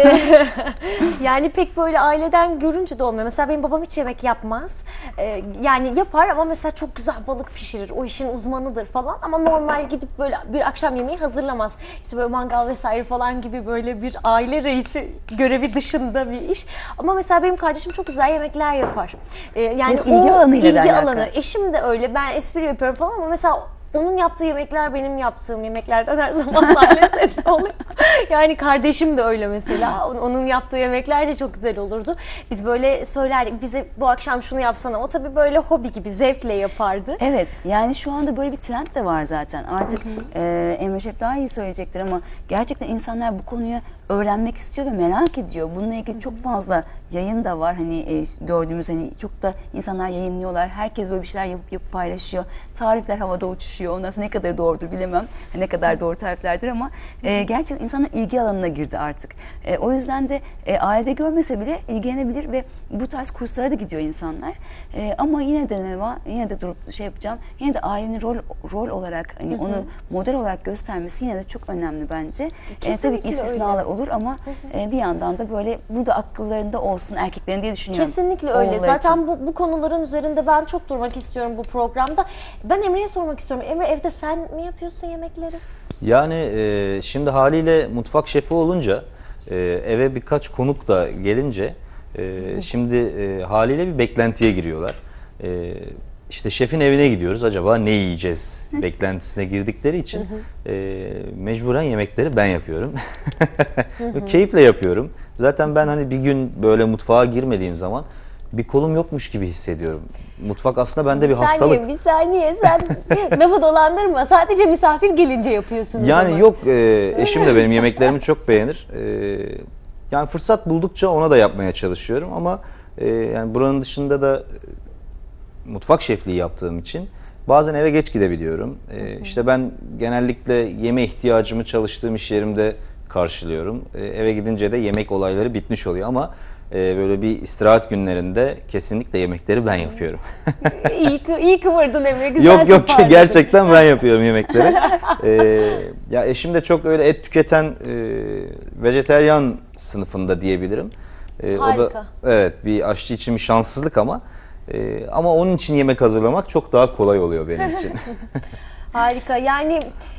Yani pek böyle aileden görünce de olmuyor. Mesela benim babam hiç yemek yapmaz. Ee, yani yapar ama mesela çok güzel balık pişirir. O işin uzmanıdır falan. Ama normal gidip böyle bir akşam yemeği hazırlamaz. İşte böyle mangal vesaire falan gibi böyle bir aile reisi görevi dışında bir iş. Ama mesela benim kardeşim çok güzel yemekler yapar. Ee, yani Bu ilgi o alanıyla da ilgi alakalı. alanı. Eşim de öyle. Ben espri yapıyorum falan ama mesela onun yaptığı yemekler benim yaptığım yemeklerden her zaman daha lezzetli oluyor. Yani kardeşim de öyle mesela. Onun yaptığı yemekler de çok güzel olurdu. Biz böyle söylerdik, bize bu akşam şunu yapsana. O tabii böyle hobi gibi zevkle yapardı. Evet, yani şu anda böyle bir trend de var zaten. Artık e, Emre Şef daha iyi söyleyecektir ama gerçekten insanlar bu konuyu öğrenmek istiyor ve merak ediyor. Bununla ilgili çok fazla yayın da var. Hani e, gördüğümüz hani çok da insanlar yayınlıyorlar. Herkes böyle bir şeyler yapıp yapıp paylaşıyor. Tarifler havada uçuşuyor. Ondan sonra ne kadar doğrudur bilemem. Ne kadar doğru tariflerdir ama e, gerçekten insanlar ilgi alanına girdi artık. E, o yüzden de e, ailede görmese bile ilgilenebilir ve bu tarz kurslara da gidiyor insanlar. E, ama yine de ne var? Yine de durup şey yapacağım. Yine de ailenin rol rol olarak hani onu model olarak göstermesi yine de çok önemli bence. E, tabii ki istisnalar öyle. olur ama e, bir yandan da böyle bu da akıllarında olsun erkeklerin diye düşünüyorum. Kesinlikle öyle. Oğulları Zaten için. bu, bu konuların üzerinde ben çok durmak istiyorum bu programda. Ben Emre'ye sormak istiyorum. Emre, evde sen mi yapıyorsun yemekleri? Yani e, şimdi haliyle mutfak şefi olunca e, eve birkaç konuk da gelince e, şimdi e, haliyle bir beklentiye giriyorlar. E, işte şefin evine gidiyoruz, acaba ne yiyeceğiz beklentisine girdikleri için e, mecburen yemekleri ben yapıyorum. Keyifle yapıyorum. Zaten ben hani bir gün böyle mutfağa girmediğim zaman bir kolum yokmuş gibi hissediyorum. Mutfak aslında bende bir, Bir saniye, hastalık. bir saniye. Sen lafı dolandırma. Sadece misafir gelince yapıyorsunuz Yani ama. yok, e, eşim de benim yemeklerimi çok beğenir. E, yani fırsat buldukça ona da yapmaya çalışıyorum ama e, yani buranın dışında da e, mutfak şefliği yaptığım için bazen eve geç gidebiliyorum. E, işte ben genellikle yeme ihtiyacımı çalıştığım iş yerimde karşılıyorum. E, eve gidince de yemek olayları bitmiş oluyor ama e, böyle bir istirahat günlerinde kesinlikle yemekleri ben yapıyorum. iyi, kı- iyi kıvırdın Emre. Güzel Yok yok toparladın. gerçekten ben yapıyorum yemekleri. Ee, ya eşim de çok öyle et tüketen e, vejeteryan sınıfında diyebilirim. Ee, o da Harika. evet bir aşçı için bir şanssızlık ama e, ama onun için yemek hazırlamak çok daha kolay oluyor benim için. Harika. Yani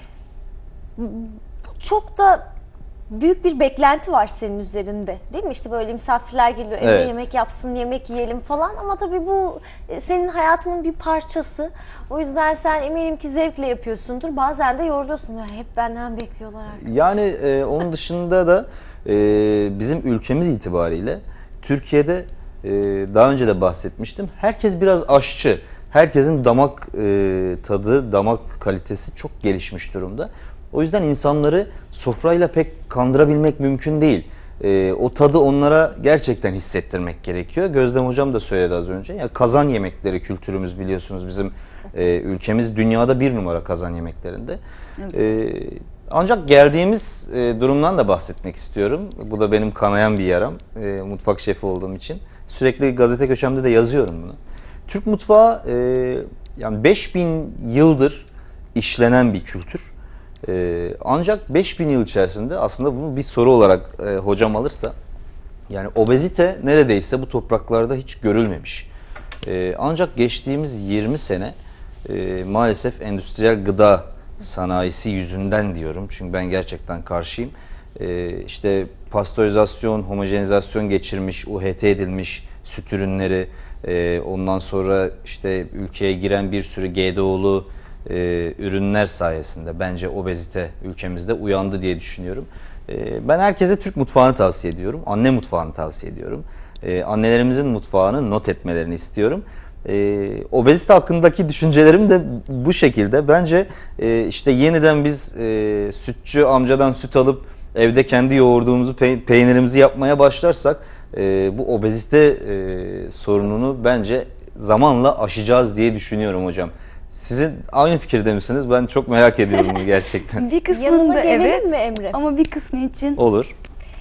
çok da büyük bir beklenti var senin üzerinde, değil mi? İşte böyle misafirler geliyor, Emre Evet. yemek yapsın, yemek yiyelim falan ama tabii bu e, senin hayatının bir parçası. O yüzden sen eminim ki zevkle yapıyorsundur. Bazen de yoruluyorsun. Ya, hep benden bekliyorlar arkadaş. Yani e, onun dışında da e, bizim ülkemiz itibariyle Türkiye'de e, daha önce de bahsetmiştim. Herkes biraz aşçı. Herkesin damak e, tadı, damak kalitesi çok gelişmiş durumda. O yüzden insanları sofrayla pek kandırabilmek mümkün değil. E, o tadı onlara gerçekten hissettirmek gerekiyor. Gözlem Hocam da söyledi az önce. Ya kazan yemekleri kültürümüz biliyorsunuz bizim e, ülkemiz dünyada bir numara kazan yemeklerinde. Evet. E, ancak geldiğimiz e, durumdan da bahsetmek istiyorum. Bu da benim kanayan bir yaram. E, mutfak şefi olduğum için. Sürekli gazete köşemde de yazıyorum bunu. Türk mutfağı e, yani beş bin yıldır işlenen bir kültür. E, ancak beş bin yıl içerisinde aslında bunu bir soru olarak e, hocam alırsa, yani obezite neredeyse bu topraklarda hiç görülmemiş. E, ancak geçtiğimiz yirmi sene e, maalesef endüstriyel gıda sanayisi yüzünden diyorum. Çünkü ben gerçekten karşıyım. E, işte pastörizasyon, homojenizasyon geçirmiş, U H T edilmiş süt ürünleri, e, ondan sonra işte ülkeye giren bir sürü G D O'lu e, ürünler sayesinde bence obezite ülkemizde uyandı diye düşünüyorum. E, ben herkese Türk mutfağını tavsiye ediyorum. Anne mutfağını tavsiye ediyorum. E, annelerimizin mutfağını not etmelerini istiyorum. E, obezite hakkındaki düşüncelerim de bu şekilde. Bence e, işte yeniden biz e, sütçü amcadan süt alıp evde kendi yoğurduğumuzu, peynirimizi yapmaya başlarsak e, bu obezite e, sorununu bence zamanla aşacağız diye düşünüyorum hocam. Sizin aynı fikirde misiniz? Ben çok merak ediyorum bunu gerçekten. Bir Yanına kısmında gelelim evet mi Emre? ama bir kısmı için Olur.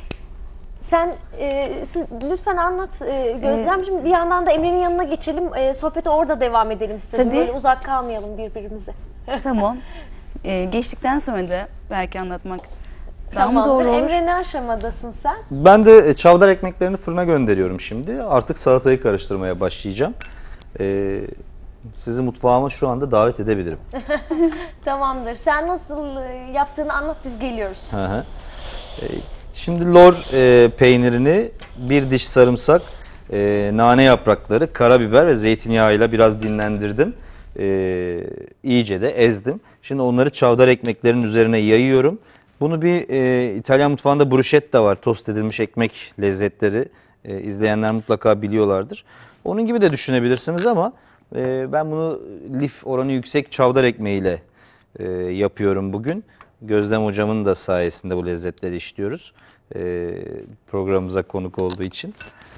Sen e, siz lütfen anlat e, Gözlemciğim. Bir yandan da Emre'nin yanına geçelim. E, sohbete orada devam edelim istedim. Tabii. Böyle uzak kalmayalım birbirimize. tamam. Ee, geçtikten sonra da belki anlatmak daha mı Tamamdır. doğru olur? Emre ne aşamadasın sen? Ben de çavdar ekmeklerini fırına gönderiyorum şimdi. Artık salatayı karıştırmaya başlayacağım. Ee, sizi mutfağıma şu anda davet edebilirim. Tamamdır. Sen nasıl e, yaptığını anlat, biz geliyoruz. Hı hı. Ee, Şimdi lor e, peynirini, bir diş sarımsak, e, nane yaprakları, karabiber ve zeytinyağıyla biraz dinlendirdim. E, iyice de ezdim. Şimdi onları çavdar ekmeklerin üzerine yayıyorum. Bunu bir e, İtalyan mutfağında bruschetta var. Tost edilmiş ekmek lezzetleri. E, izleyenler mutlaka biliyorlardır. Onun gibi de düşünebilirsiniz ama e, ben bunu lif oranı yüksek çavdar ekmeğiyle e, yapıyorum bugün. Gözlem hocamın da sayesinde bu lezzetleri işliyoruz. E, programımıza konuk olduğu için.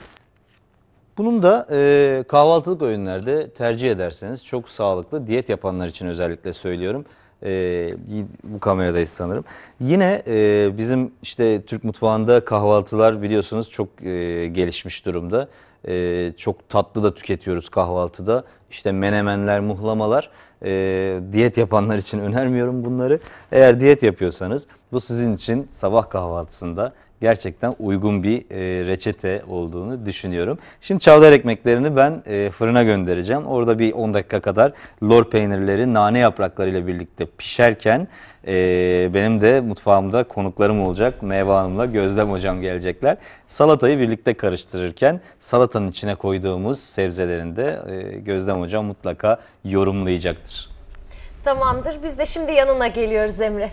Bunun da e, kahvaltılık öğünlerde tercih ederseniz çok sağlıklı, diyet yapanlar için özellikle söylüyorum. E, bu kameradayız sanırım. Yine e, bizim işte Türk mutfağında kahvaltılar biliyorsunuz çok e, gelişmiş durumda. E, çok tatlı da tüketiyoruz kahvaltıda. İşte menemenler, muhlamalar. E, diyet yapanlar için önermiyorum bunları. Eğer diyet yapıyorsanız bu sizin için sabah kahvaltısında gerçekten uygun bir e, reçete olduğunu düşünüyorum. Şimdi çavdar ekmeklerini ben e, fırına göndereceğim. Orada bir on dakika kadar lor peynirleri nane yapraklarıyla birlikte pişerken e, benim de mutfağımda konuklarım olacak. Meyva Hanım'la Gözlem Hocam gelecekler. Salatayı birlikte karıştırırken salatanın içine koyduğumuz sebzelerini de e, Gözlem Hocam mutlaka yorumlayacaktır. Tamamdır. Biz de şimdi yanına geliyoruz Emre.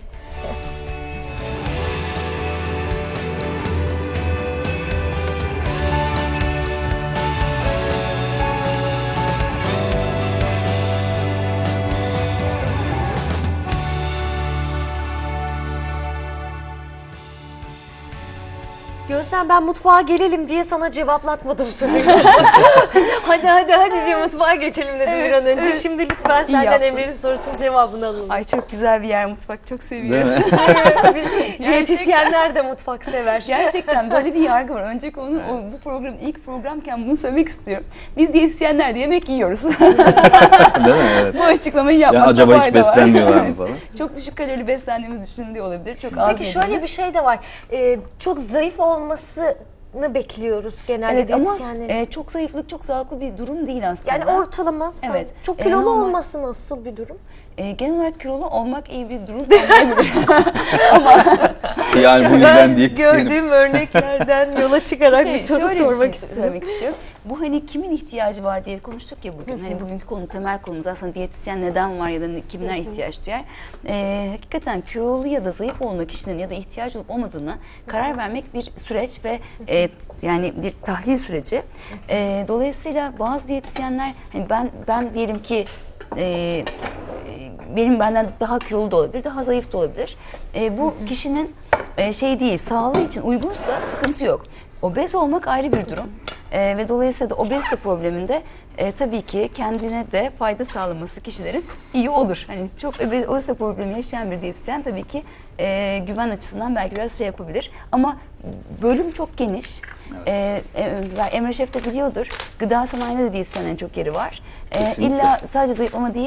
Gözlem, ben mutfağa gelelim diye sana cevaplatmadım soruyu. hadi hadi hadi diye mutfağa geçelim dedim evet, bir an önce. Evet. Şimdi lütfen senden Emre'nin sorusunun cevabını alalım. Ay çok güzel bir yer mutfak, çok seviyorum. Biz diyetisyenler de mutfak sever. Gerçekten böyle bir yargı var. Önce onu o, bu programın ilk programken bunu söylemek istiyorum. Biz diyetisyenler de yemek yiyoruz. Değil mi? Evet. Bu açıklamayı yapmakta ya acaba fayda hiç beslenmiyorlar mı falan? Çok düşük kalorili beslendiğimiz düşünülüyor olabilir. Çok az Peki şöyle yediğimiz. bir şey de var. Ee, çok zayıf olmasını bekliyoruz genelde Evet ama diyetisyenlerin. e, çok zayıflık çok sağlıklı bir durum değil aslında. Yani ortalama, evet. Çok kilolu e, normal, olması nasıl bir durum? E, genel olarak kilolu olmak iyi bir durum olmayabilir. Ama yani bu yüzden diyetisyenim. Gördüğüm örneklerden yola çıkarak şey, bir soru şöyle sormak bir şey istiyorum. söylemek istiyorum. Bu hani kimin ihtiyacı var diye konuştuk ya bugün. Hani bugünkü konu, temel konumuz aslında diyetisyen neden var ya da kimler ihtiyaç duyar. E, hakikaten kilolu ya da zayıf olan kişinin ya da ihtiyaç olup olmadığına karar vermek bir süreç ve e, yani bir tahlil süreci. E, dolayısıyla bazı diyetisyenler hani ben ben diyelim ki e, benim benden daha kilolu da olabilir, daha zayıf da olabilir. E, bu kişinin e, şey değil, sağlığı için uygunsa sıkıntı yok. Obez olmak ayrı bir durum e, ve dolayısıyla da obezite probleminde e, tabii ki kendine de fayda sağlaması kişilerin iyi olur. Hani çok obezite problemi yaşayan bir diyetisyen tabii ki e, güven açısından belki biraz şey yapabilir ama bölüm çok geniş. Evet. E, e, Emre Şef de biliyordur, gıda sanayinde de diyetisyenin çok yeri var. E, illa sadece zayıflama değil,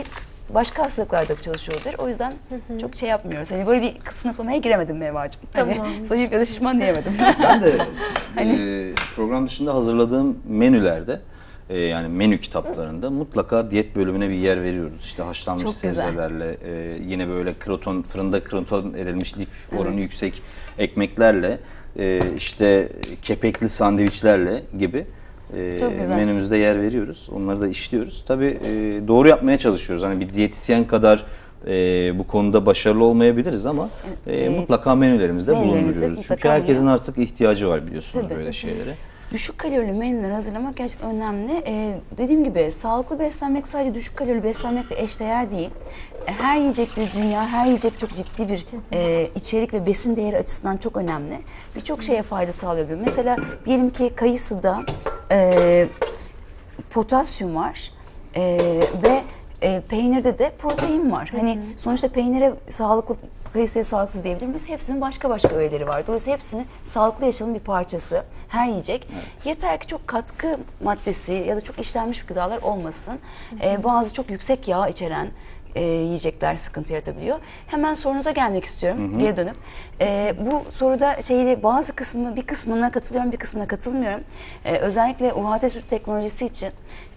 başka hastalıklarda çalışıyordur. O yüzden çok şey yapmıyoruz. Hani böyle bir sınıflamaya giremedim Mevacığım. Hani Tamam. zayıf ya da şişman diyemedim. Ben de Hani- e, program dışında hazırladığım menülerde e, yani menü kitaplarında mutlaka diyet bölümüne bir yer veriyoruz. İşte haşlanmış Çok güzel. sebzelerle, e, yine böyle kroton, fırında kroton edilmiş lif oranı yüksek ekmeklerle, e, işte kepekli sandviçlerle gibi e, Çok güzel. menümüzde yer veriyoruz. Onları da işliyoruz. Tabii e, doğru yapmaya çalışıyoruz. Hani bir diyetisyen kadar e, bu konuda başarılı olmayabiliriz ama e, E, mutlaka menülerimizde menülerimizde bulunduruyoruz. Çünkü mutlaka herkesin oluyor. artık ihtiyacı var biliyorsunuz Tabii. böyle şeylere. Düşük kalorili menüler hazırlamak gerçekten önemli. Ee, dediğim gibi sağlıklı beslenmek sadece düşük kalorili beslenmekle eşdeğer değil. E, Her yiyecek bir dünya, her yiyecek çok ciddi bir e, içerik ve besin değeri açısından çok önemli. Birçok şeye fayda sağlıyor. Mesela diyelim ki kayısıda e, potasyum var e, ve e, peynirde de protein var. Hani sonuçta peynire sağlıklı, kayısıya sağlıksız diyebilir miyiz? Hepsinin başka başka öğeleri var. Dolayısıyla hepsini sağlıklı yaşamın bir parçası. Her yiyecek. Yeter ki çok katkı maddesi ya da çok işlenmiş gıdalar olmasın. Ee, bazı çok yüksek yağ içeren e, yiyecekler sıkıntı yaratabiliyor. Hemen sorunuza gelmek istiyorum geri dönüp. E, bu soruda şeyde bazı kısmı bir kısmına katılıyorum, bir kısmına katılmıyorum. E, özellikle U H T süt teknolojisi için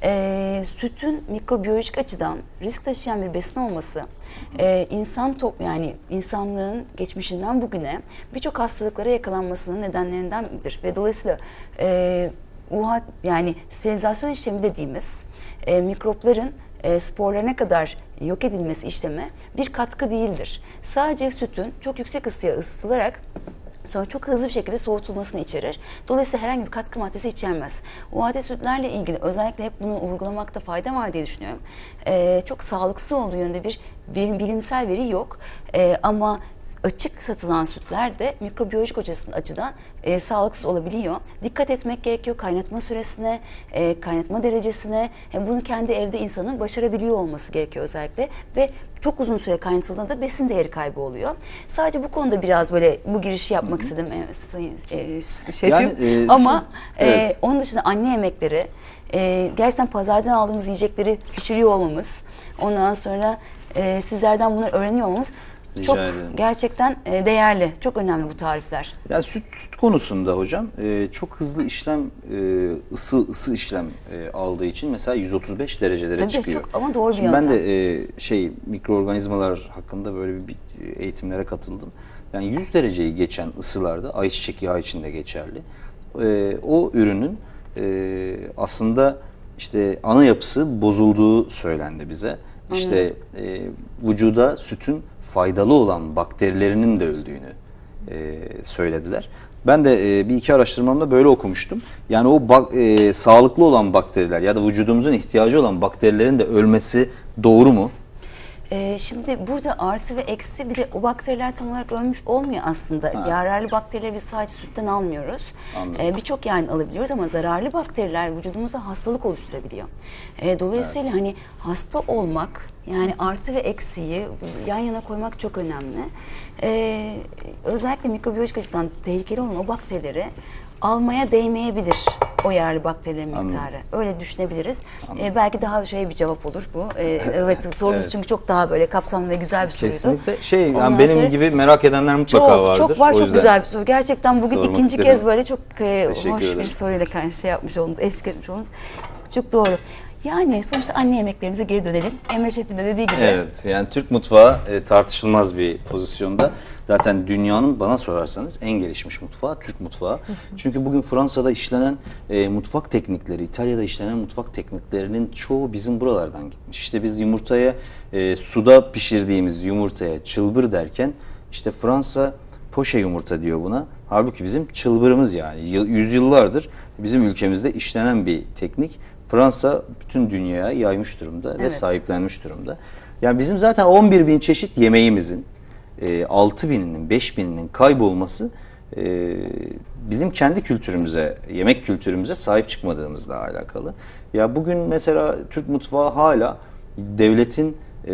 e, sütün mikrobiyolojik açıdan risk taşıyan bir besin olması, e, insan top yani insanlığın geçmişinden bugüne birçok hastalıklara yakalanmasının nedenlerindendir ve dolayısıyla e, U H T yani sterilizasyon işlemi dediğimiz e, mikropların e, sporlarına kadar yok edilmesi işlemi bir katkı değildir. Sadece sütün çok yüksek ısıya ısıtılarak sonra çok hızlı bir şekilde soğutulmasını içerir. Dolayısıyla herhangi bir katkı maddesi içermez. U H T sütlerle ilgili özellikle hep bunu vurgulamakta fayda var diye düşünüyorum. Ee, çok sağlıksız olduğu yönde bir bilim, bilimsel veri yok. Ee, ama açık satılan sütler de mikrobiyolojik açıdan e, sağlıksız olabiliyor. Dikkat etmek gerekiyor kaynatma süresine, e, kaynatma derecesine. E, bunu kendi evde insanın başarabiliyor olması gerekiyor özellikle ve çok uzun süre kaynatıldığında da besin değeri kaybı oluyor. Sadece bu konuda biraz böyle bu girişi yapmak istedim e, sayın e, şefim. Yani, e, Ama e, evet. onun dışında anne yemekleri, e, gerçekten pazardan aldığımız yiyecekleri pişiriyor olmamız, ondan sonra e, sizlerden bunları öğreniyor olmamız Rica çok ederim. gerçekten e, değerli, çok önemli bu tarifler. Yani süt, süt konusunda hocam e, çok hızlı işlem, e, ısı ısı işlem e, aldığı için mesela yüz otuz beş derecelere Tabii, çıkıyor. çok ama doğru bir Şimdi ben yöntem. de e, şey mikroorganizmalar hakkında böyle bir, bir eğitimlere katıldım. Yani yüz dereceyi geçen ısılarda ayçiçek yağı için de geçerli. E, o ürünün e, aslında işte ana yapısı bozulduğu söylendi bize. İşte e, vücuda sütün faydalı olan bakterilerinin de öldüğünü e, söylediler. Ben de e, bir iki araştırmamda böyle okumuştum. Yani o bak, e, sağlıklı olan bakteriler ya da vücudumuzun ihtiyacı olan bakterilerin de ölmesi doğru mu? Ee, şimdi burada artı ve eksi bir de o bakteriler tam olarak ölmüş olmuyor aslında. Ha. Yararlı bakterileri biz sadece sütten almıyoruz. Anladım. Ee, Birçok yerden alabiliyoruz ama zararlı bakteriler vücudumuzda hastalık oluşturabiliyor. Ee, dolayısıyla hani hasta olmak yani artı ve eksiyi yan yana koymak çok önemli. Ee, özellikle mikrobiyolojik açıdan tehlikeli olan o bakterileri almaya değmeyebilir o yararlı bakterilerin miktarı. Öyle düşünebiliriz. Ee, belki daha şey bir cevap olur bu. Ee, evet sorunuz Evet. çünkü çok daha böyle kapsamlı ve güzel bir soruydu. Kesinlikle. Şey yani Ondan benim sonra- gibi merak edenler mutlaka çok, vardır. Çok var, O çok yüzden güzel bir soru. Gerçekten bugün sormak ikinci istedim. kez böyle çok e, Teşekkür hoş bir ederim. soruyla karşı şey yapmış oldunuz, eşlik etmiş oldunuz. Çok doğru. Yani sonuçta anne yemeklerimize geri dönelim. Emre Şef'in de dediği gibi. Evet, yani Türk mutfağı e, tartışılmaz bir pozisyonda. Zaten dünyanın bana sorarsanız en gelişmiş mutfağı Türk mutfağı. Çünkü bugün Fransa'da işlenen e, mutfak teknikleri, İtalya'da işlenen mutfak tekniklerinin çoğu bizim buralardan gitmiş. İşte biz yumurtaya, e, suda pişirdiğimiz yumurtaya çılbır derken işte Fransa poşe yumurta diyor buna. Halbuki bizim çılbırımız yani. Y- yüzyıllardır bizim ülkemizde işlenen bir teknik. Fransa bütün dünyaya yaymış durumda ve Evet. sahiplenmiş durumda. Yani bizim zaten on bir bin çeşit yemeğimizin e, altı bininin, beş bininin kaybolması e, bizim kendi kültürümüze, yemek kültürümüze sahip çıkmadığımızla alakalı. Ya bugün mesela Türk mutfağı hala devletin e,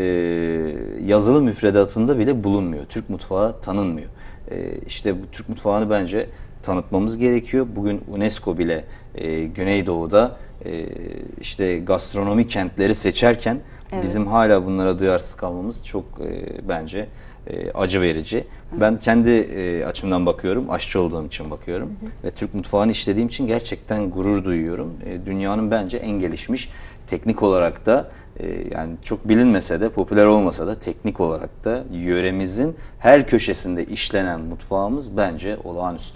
yazılı müfredatında bile bulunmuyor. Türk mutfağı tanınmıyor. E, işte bu Türk mutfağını bence tanıtmamız gerekiyor. Bugün UNESCO bile e, Güneydoğu'da e, işte gastronomi kentleri seçerken Evet. Bizim hala bunlara duyarsız kalmamız çok e, bence e, acı verici. Evet. Ben kendi e, açımdan bakıyorum, aşçı olduğum için bakıyorum. Hı hı. Ve Türk mutfağını işlediğim için gerçekten gurur duyuyorum. E, dünyanın bence en gelişmiş, teknik olarak da e, yani çok bilinmese de, popüler olmasa da teknik olarak da yöremizin her köşesinde işlenen mutfağımız bence olağanüstü.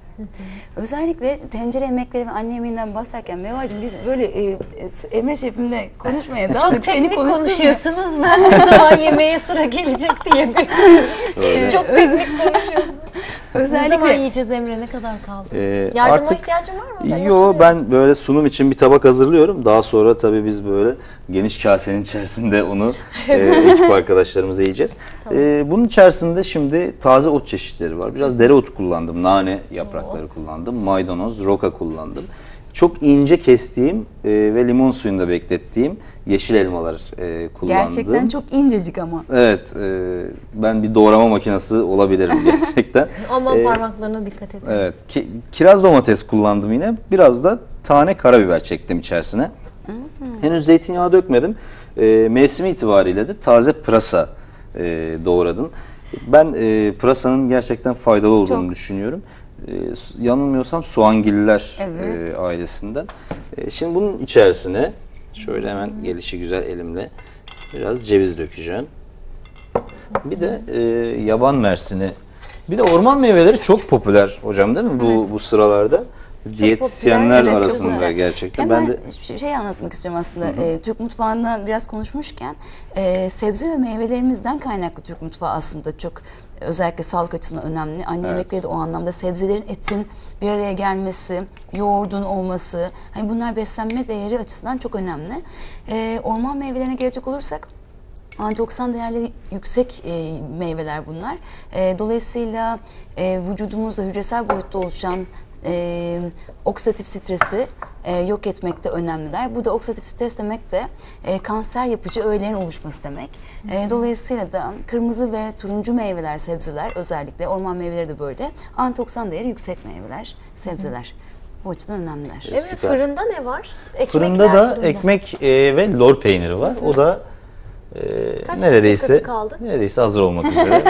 Özellikle tencere yemekleri ve anne yemeğinden bahsederken Mevacığım biz böyle e, Emre şefimle konuşmaya daha çok teknik konuşuyorsunuz. Ben ne zaman yemeğe sıra gelecek diye bekliyorum. Çok teknik konuşuyorsunuz. Özellikle... Ne zaman yiyeceğiz Emre? Ne kadar kaldı? Ee, Yardıma artık, ihtiyacın var mı? Ben yo, ben böyle sunum için bir tabak hazırlıyorum. Daha sonra tabii biz böyle geniş kasenin içerisinde onu e, ekip arkadaşlarımıza yiyeceğiz. Tamam. E, bunun içerisinde şimdi taze ot çeşitleri var. Biraz dereotu kullandım, nane yaprakları oh. kullandım, maydanoz, roka kullandım. Çok ince kestiğim e, ve limon suyunda beklettiğim yeşil elmalar e, kullandım. Gerçekten çok incecik ama. Evet, e, ben bir doğrama makinesi olabilirim gerçekten. Ama e, parmaklarına dikkat edin. Evet, ki, kiraz domates kullandım yine. Biraz da tane karabiber çektim içerisine. Hmm. Henüz zeytinyağı dökmedim. E, mevsimi itibariyle de taze pırasa e, doğradım. Ben e, pırasanın gerçekten faydalı olduğunu çok. düşünüyorum. Ee, yanılmıyorsam soğangilliler evet. e, ailesinden. E, şimdi bunun içerisine şöyle hemen gelişi güzel elimle biraz ceviz dökeceğim. Bir de e, yaban mersini. Bir de orman meyveleri çok popüler hocam, değil mi bu evet. bu sıralarda? Diyetisyenler evet, arasında gerçekten. Ben, ben de şey anlatmak istiyorum aslında. E, Türk mutfağından biraz konuşmuşken e, sebze ve meyvelerimizden kaynaklı Türk mutfağı aslında çok özellikle sağlık açısından önemli. Anne evet. yemekleri de o anlamda sebzelerin, etin bir araya gelmesi, yoğurdun olması, hani bunlar beslenme değeri açısından çok önemli. E, orman meyvelerine gelecek olursak antioksidan değerleri yüksek e, meyveler bunlar. E, dolayısıyla e, vücudumuzda hücresel boyutta oluşan e, oksidatif stresi e, yok etmekte önemliler. Bu da oksidatif stres demek de e, kanser yapıcı öğelerin oluşması demek. E, dolayısıyla da kırmızı ve turuncu meyveler, sebzeler, özellikle orman meyveleri de böyle antioksidan değeri yüksek meyveler, sebzeler. Bu açıdan önemliler. Evet, süper. Fırında ne var? Ekmekler fırında da fırında. ekmek e, ve lor peyniri var. O da Ee, neredeyse neredeyse hazır olmak üzere.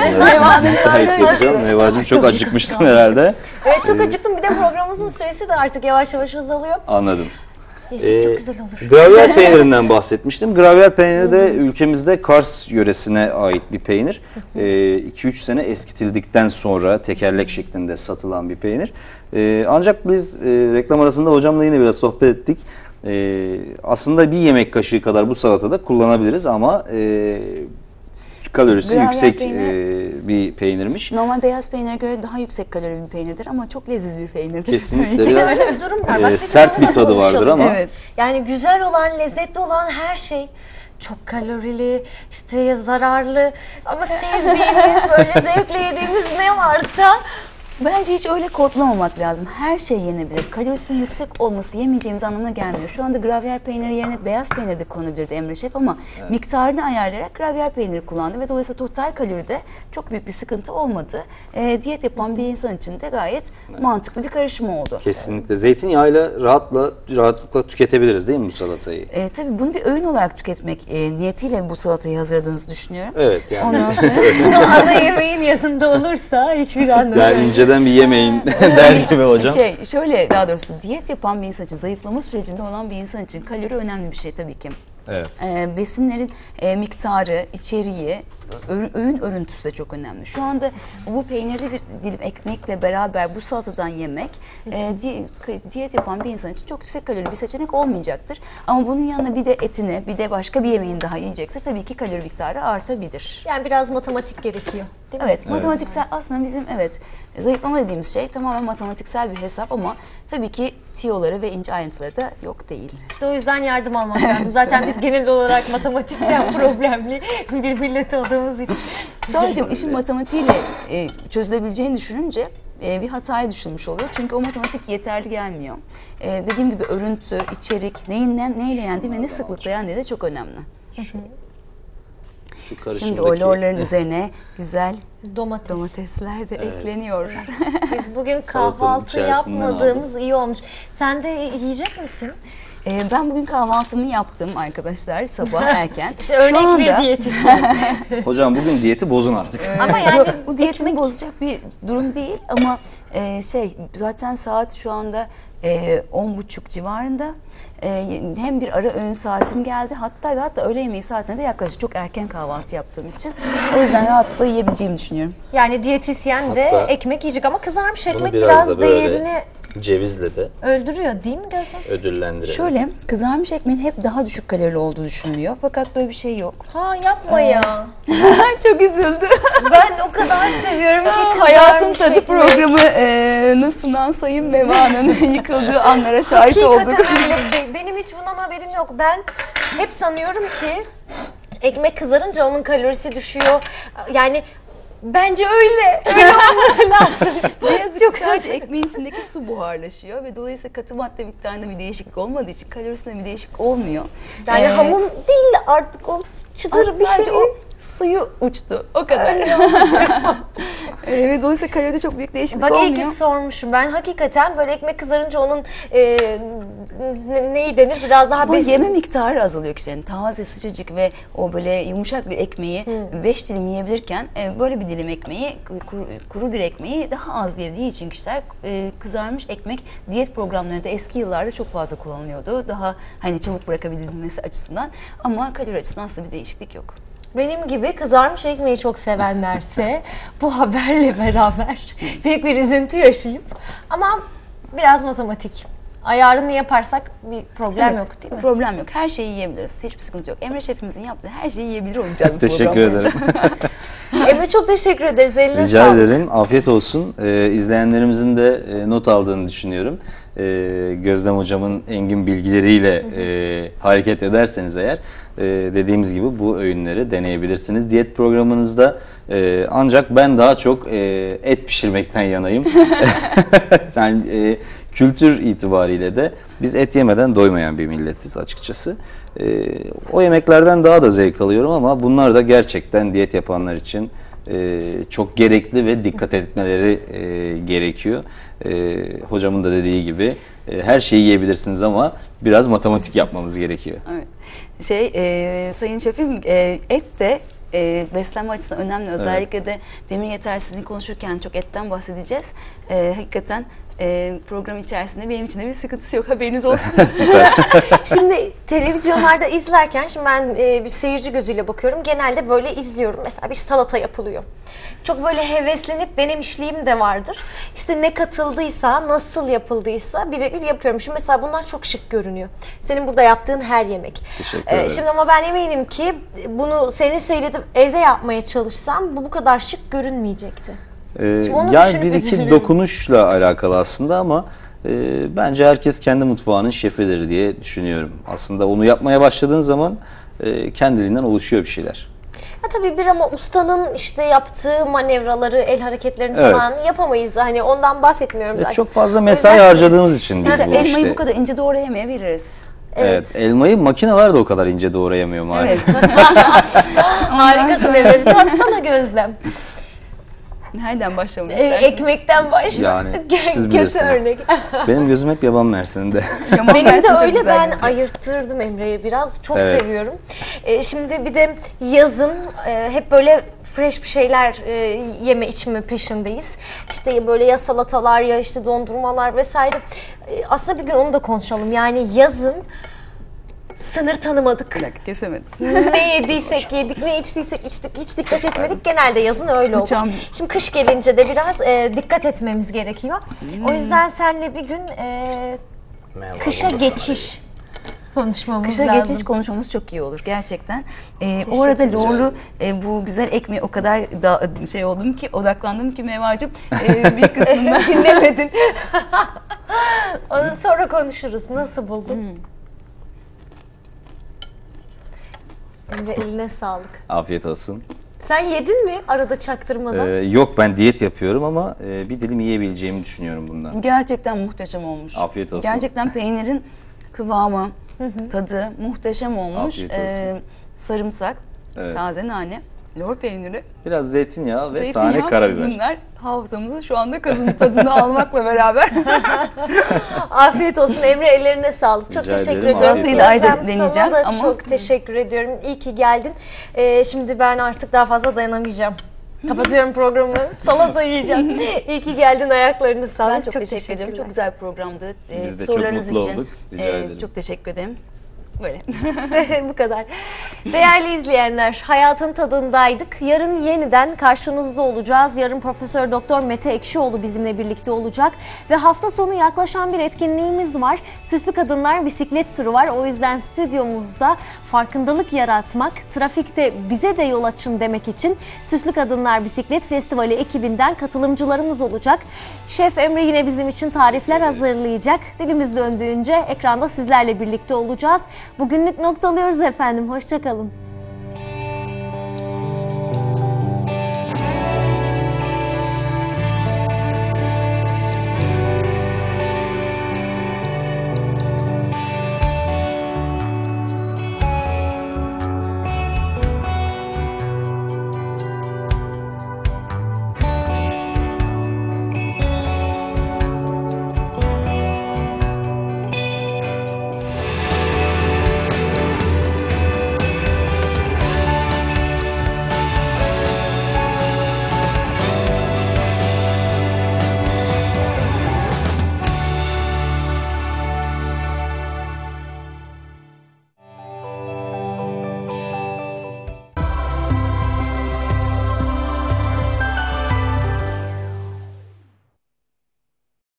Mevacığım çok acıkmışsın herhalde. Evet, çok acıktım. Bir de programımızın süresi de artık yavaş yavaş azalıyor. Anladım. Ee, çok güzel olur. Gravyer peynirinden bahsetmiştim. Gravyer peyniri de ülkemizde Kars yöresine ait bir peynir. iki üç sene eskitildikten sonra tekerlek şeklinde satılan bir peynir. Ee, ancak biz e, reklam arasında hocamla yine biraz sohbet ettik. Ee, aslında bir yemek kaşığı kadar bu salatada kullanabiliriz ama e, kalorisi Gravyer yüksek peynir, e, bir peynirmiş. Normal beyaz peynire göre daha yüksek kalorili bir peynirdir ama çok lezzetli bir peynirdir. Kesinlikle biraz öyle bir durum var. Bak, e, sert bir tadı vardır ama. Evet. Yani güzel olan, lezzetli olan her şey çok kalorili, işte zararlı ama sevdiğimiz, böyle zevkle yediğimiz ne varsa bence hiç öyle kodlamamak lazım. Her şey yenebilir. Kalorisinin yüksek olması yemeyeceğimiz anlamına gelmiyor. Şu anda gravyer peyniri yerine beyaz peynir de kullanabilirdi Emre Şef ama evet. miktarını ayarlayarak gravyer peyniri kullandı ve dolayısıyla total kaloride çok büyük bir sıkıntı olmadı. E, diyet yapan bir insan için de gayet evet. mantıklı bir karışım oldu. Kesinlikle. Zeytinyağıyla rahatla, rahatlıkla tüketebiliriz değil mi bu salatayı? E, tabii bunu bir öğün olarak tüketmek e, niyetiyle bu salatayı hazırladığınızı düşünüyorum. Evet. Yani. Ondan sonra ana yemeğin yanında olursa hiçbir anlamı yok. Yani inceden bir yemeğin der gibi hocam. Şey, şöyle daha doğrusu diyet yapan bir insan için, zayıflama sürecinde olan bir insan için kalori önemli bir şey tabii ki. Evet. E, besinlerin e, miktarı, içeriği, ö- öğün örüntüsü de çok önemli. Şu anda bu peynirli bir dilim ekmekle beraber bu salatadan yemek e, di- diyet yapan bir insan için çok yüksek kalorili bir seçenek olmayacaktır. Ama bunun yanına bir de etini, bir de başka bir yemeğin daha yiyecekse tabii ki kalori miktarı artabilir. Yani biraz matematik gerekiyor. Değil mi? Evet, matematiksel aslında bizim evet zayıflama dediğimiz şey tamamen matematiksel bir hesap ama tabii ki tiyoları ve ince ayrıntıları da yok değil. İşte o yüzden yardım almak lazım. Zaten biz genel olarak matematikten problemli bir millet olduğumuz için. Sadece işin matematiğiyle e, çözülebileceğini düşününce e, bir hataya düşünmüş oluyor. Çünkü o matematik yeterli gelmiyor. E, dediğim gibi örüntü, içerik, neyin neyle yendiği ve ne sıklıkla yendiği de çok önemli. Şimdi o lorların üzerine güzel Domates. domatesler de evet. ekleniyor. Biz bugün kahvaltı yapmadığımız iyi olmuş. Sen de yiyecek misin? Ee, ben bugün kahvaltımı yaptım arkadaşlar sabah erken. İşte örnek Şu anda, bir diyetisyen. Hocam bugün diyeti bozun artık. Ama yani Yok, bu diyetimi bozacak bir durum değil ama e, şey zaten saat şu anda e, on buçuk civarında. E, hem bir ara öğün saatim geldi, hatta ve hatta öğle yemeği saatine de yaklaşık, çok erken kahvaltı yaptığım için. O yüzden rahatlıkla yiyebileceğimi düşünüyorum. Yani diyetisyen de Hatta ekmek yiyecek ama kızarmış ekmek biraz biraz, da böyle değerini cevizle de öldürüyor değil mi Gözde? ödüllendirelim. Şöyle, kızarmış ekmeğin hep daha düşük kalorili olduğu düşünülüyor fakat böyle bir şey yok. Ha yapma ya. Çok üzüldü. Ben o kadar seviyorum ki kızarmış Hayatın Tadı ekmek. programı e, nasıldan Sayın Meva'nın yıkıldığı anlara şahit olduk. Hakikaten öyle. Be- Benim hiç bundan haberim yok. Ben hep sanıyorum ki ekmek kızarınca onun kalorisi düşüyor. Yani bence öyle. Öyle olması lazım. Ne yazık ki sadece ekmeğin içindeki su buharlaşıyor ve dolayısıyla katı madde miktarında bir değişiklik olmadığı için kalorisinde bir değişiklik olmuyor. Yani Ee, hamur değil artık o çıtır bir sadece şey. o suyu uçtu. O kadar. Ee, ve dolayısıyla kaloride çok büyük değişiklik Bak iyi olmuyor. ki sormuşum. Ben hakikaten böyle ekmek kızarınca onun e, ne- neyi denir biraz daha Bu besin. yeme miktarı azalıyor kişilerin. Taze, sıcacık ve o böyle yumuşak bir ekmeği beş dilim yiyebilirken e, böyle bir dilim ekmeği, kuru, kuru bir ekmeği daha az yediği için kişiler e, kızarmış ekmek diyet programlarında eski yıllarda çok fazla kullanılıyordu. Daha hani çabuk bırakabilmesi açısından, ama kalori açısından aslında bir değişiklik yok. Benim gibi kızarmış ekmeği çok sevenlerse bu haberle beraber büyük bir üzüntü yaşayıp ama biraz matematik ayarını yaparsak bir problem Evet, yok değil mi? problem yok. Her şeyi yiyebiliriz. Hiçbir sıkıntı yok. Emre şefimizin yaptığı her şeyi yiyebilir olacağız bu Teşekkür program boyunca. ederim. Emre çok teşekkür ederiz. Eline Rica sağlık. ederim. Afiyet olsun. Ee, izleyenlerimizin de e, not aldığını düşünüyorum. Ee, Gözlem hocamın engin bilgileriyle e, hareket ederseniz eğer e, dediğimiz gibi bu öğünleri deneyebilirsiniz. Diyet programınızda e, ancak ben daha çok e, et pişirmekten yanayım. Yani e, kültür itibariyle de biz et yemeden doymayan bir milletiz açıkçası. E, o yemeklerden daha da zevk alıyorum ama bunlar da gerçekten diyet yapanlar için e, çok gerekli ve dikkat etmeleri e, gerekiyor. E, hocamın da dediği gibi e, her şeyi yiyebilirsiniz ama biraz matematik yapmamız gerekiyor. Evet. Şey, e, Sayın Şefim, e, et de e, beslenme açısından önemli. Özellikle de demir yetersizliğini konuşurken çok etten bahsedeceğiz. E, hakikaten e, program içerisinde benim için de bir sıkıntısı yok. Haberiniz olsun. Şimdi televizyonlarda izlerken, şimdi ben e, bir seyirci gözüyle bakıyorum. Genelde böyle izliyorum. Mesela bir salata yapılıyor. Çok böyle heveslenip denemişliğim de vardır. İşte ne katıldıysa, nasıl yapıldıysa birebir yapıyorum. Şimdi mesela bunlar çok şık görünüyor. Senin burada yaptığın her yemek. Teşekkür Ee, ederim. şimdi ama ben eminim ki bunu seni seyredip evde yapmaya çalışsam bu bu kadar şık görünmeyecekti. Ee, Şimdi onu yani düşünüp bir iki üzülüyorum. dokunuşla alakalı aslında ama e, bence herkes kendi mutfağının şefidir diye düşünüyorum. Aslında onu yapmaya başladığın zaman e, kendiliğinden oluşuyor bir şeyler. Ha tabii bir ama ustanın işte yaptığı manevraları, el hareketlerini Evet. falan yapamayız. Hani ondan bahsetmiyorum E, zaten. çok fazla O mesai yüzden- harcadığımız için biz Mesela bu elmayı işte. bu kadar ince doğrayamayabiliriz. Evet. elmayı makineler de o kadar ince doğrayamıyor maalesef. Harikasın Emre. Tatsana Gözlem. Nereden başlamak Ee, istersin? ekmekten başla. Yani siz Kötü bilirsiniz. örnek. Benim gözüm hep yaban mersininde. Yaman Benim Mersin de çok öyle, güzel ben gözüküyor. ayırttırdım Emre'ye biraz. Çok Evet. seviyorum. Ee, şimdi bir de yazın e, hep böyle fresh bir şeyler e, yeme içme peşindeyiz. İşte böyle ya salatalar ya işte dondurmalar vesaire. E, aslında bir gün onu da konuşalım. Yani yazın sınır tanımadık. Bir dakika, kesemedim. Ne yediysek yedik, ne içtiysek içtik, hiç dikkat etmedik. Genelde yazın öyle olur. Bıçağım- Şimdi kış gelince de biraz e, dikkat etmemiz gerekiyor. O yüzden seninle bir gün e, kışa geçiş konuşmamız Kışa lazım. geçiş konuşmamız çok iyi olur gerçekten. Ee, o arada Lorlu e, bu güzel ekmeği o kadar da, şey oldum ki, odaklandım ki Mevacığım e, bir kısmında. Dinlemedin. Onu sonra konuşuruz. Nasıl buldun? Emre eline sağlık. Afiyet olsun. Sen yedin mi arada çaktırmadan? Ee, yok ben diyet yapıyorum ama e, bir dilim yiyebileceğimi düşünüyorum bundan. Gerçekten muhteşem olmuş. Afiyet olsun. Gerçekten peynirin kıvamı, tadı muhteşem olmuş. Afiyet olsun. Ee, sarımsak, Evet. taze nane, lor peyniri, Biraz zeytinyağı ve zeytinyağı, tane karabiber. bunlar hafızamızı şu anda kazın tadını almakla beraber. Afiyet olsun Emre, ellerine sağlık. Çok Rica teşekkür ederim, ederim. afiyet olsun. Ayrıca Özlem, deneyeceğim sana da ama- çok teşekkür ediyorum. İyi ki geldin. Ee, şimdi ben artık daha fazla dayanamayacağım. Kapatıyorum programı. Salata yiyeceğim. İyi ki geldin, ayaklarını sağlık. Ben çok, teşekkür ederim. Çok güzel bir programdı. Ee, Biz de çok sorularınız mutlu için olduk. Rica e, ederim. çok teşekkür ederim. Böyle. Bu kadar. Değerli izleyenler, hayatın tadındaydık. Yarın yeniden karşınızda olacağız. Yarın Profesör Doktor Mete Ekşioğlu bizimle birlikte olacak ve hafta sonu yaklaşan bir etkinliğimiz var. Süslü Kadınlar bisiklet turu var. O yüzden stüdyomuzda farkındalık yaratmak, trafikte bize de yol açın demek için Süslü Kadınlar Bisiklet Festivali ekibinden katılımcılarımız olacak. Şef Emre yine bizim için tarifler hazırlayacak. Dilimiz döndüğünce ekranda sizlerle birlikte olacağız. Bugünlük noktalıyoruz efendim. Hoşça kalın.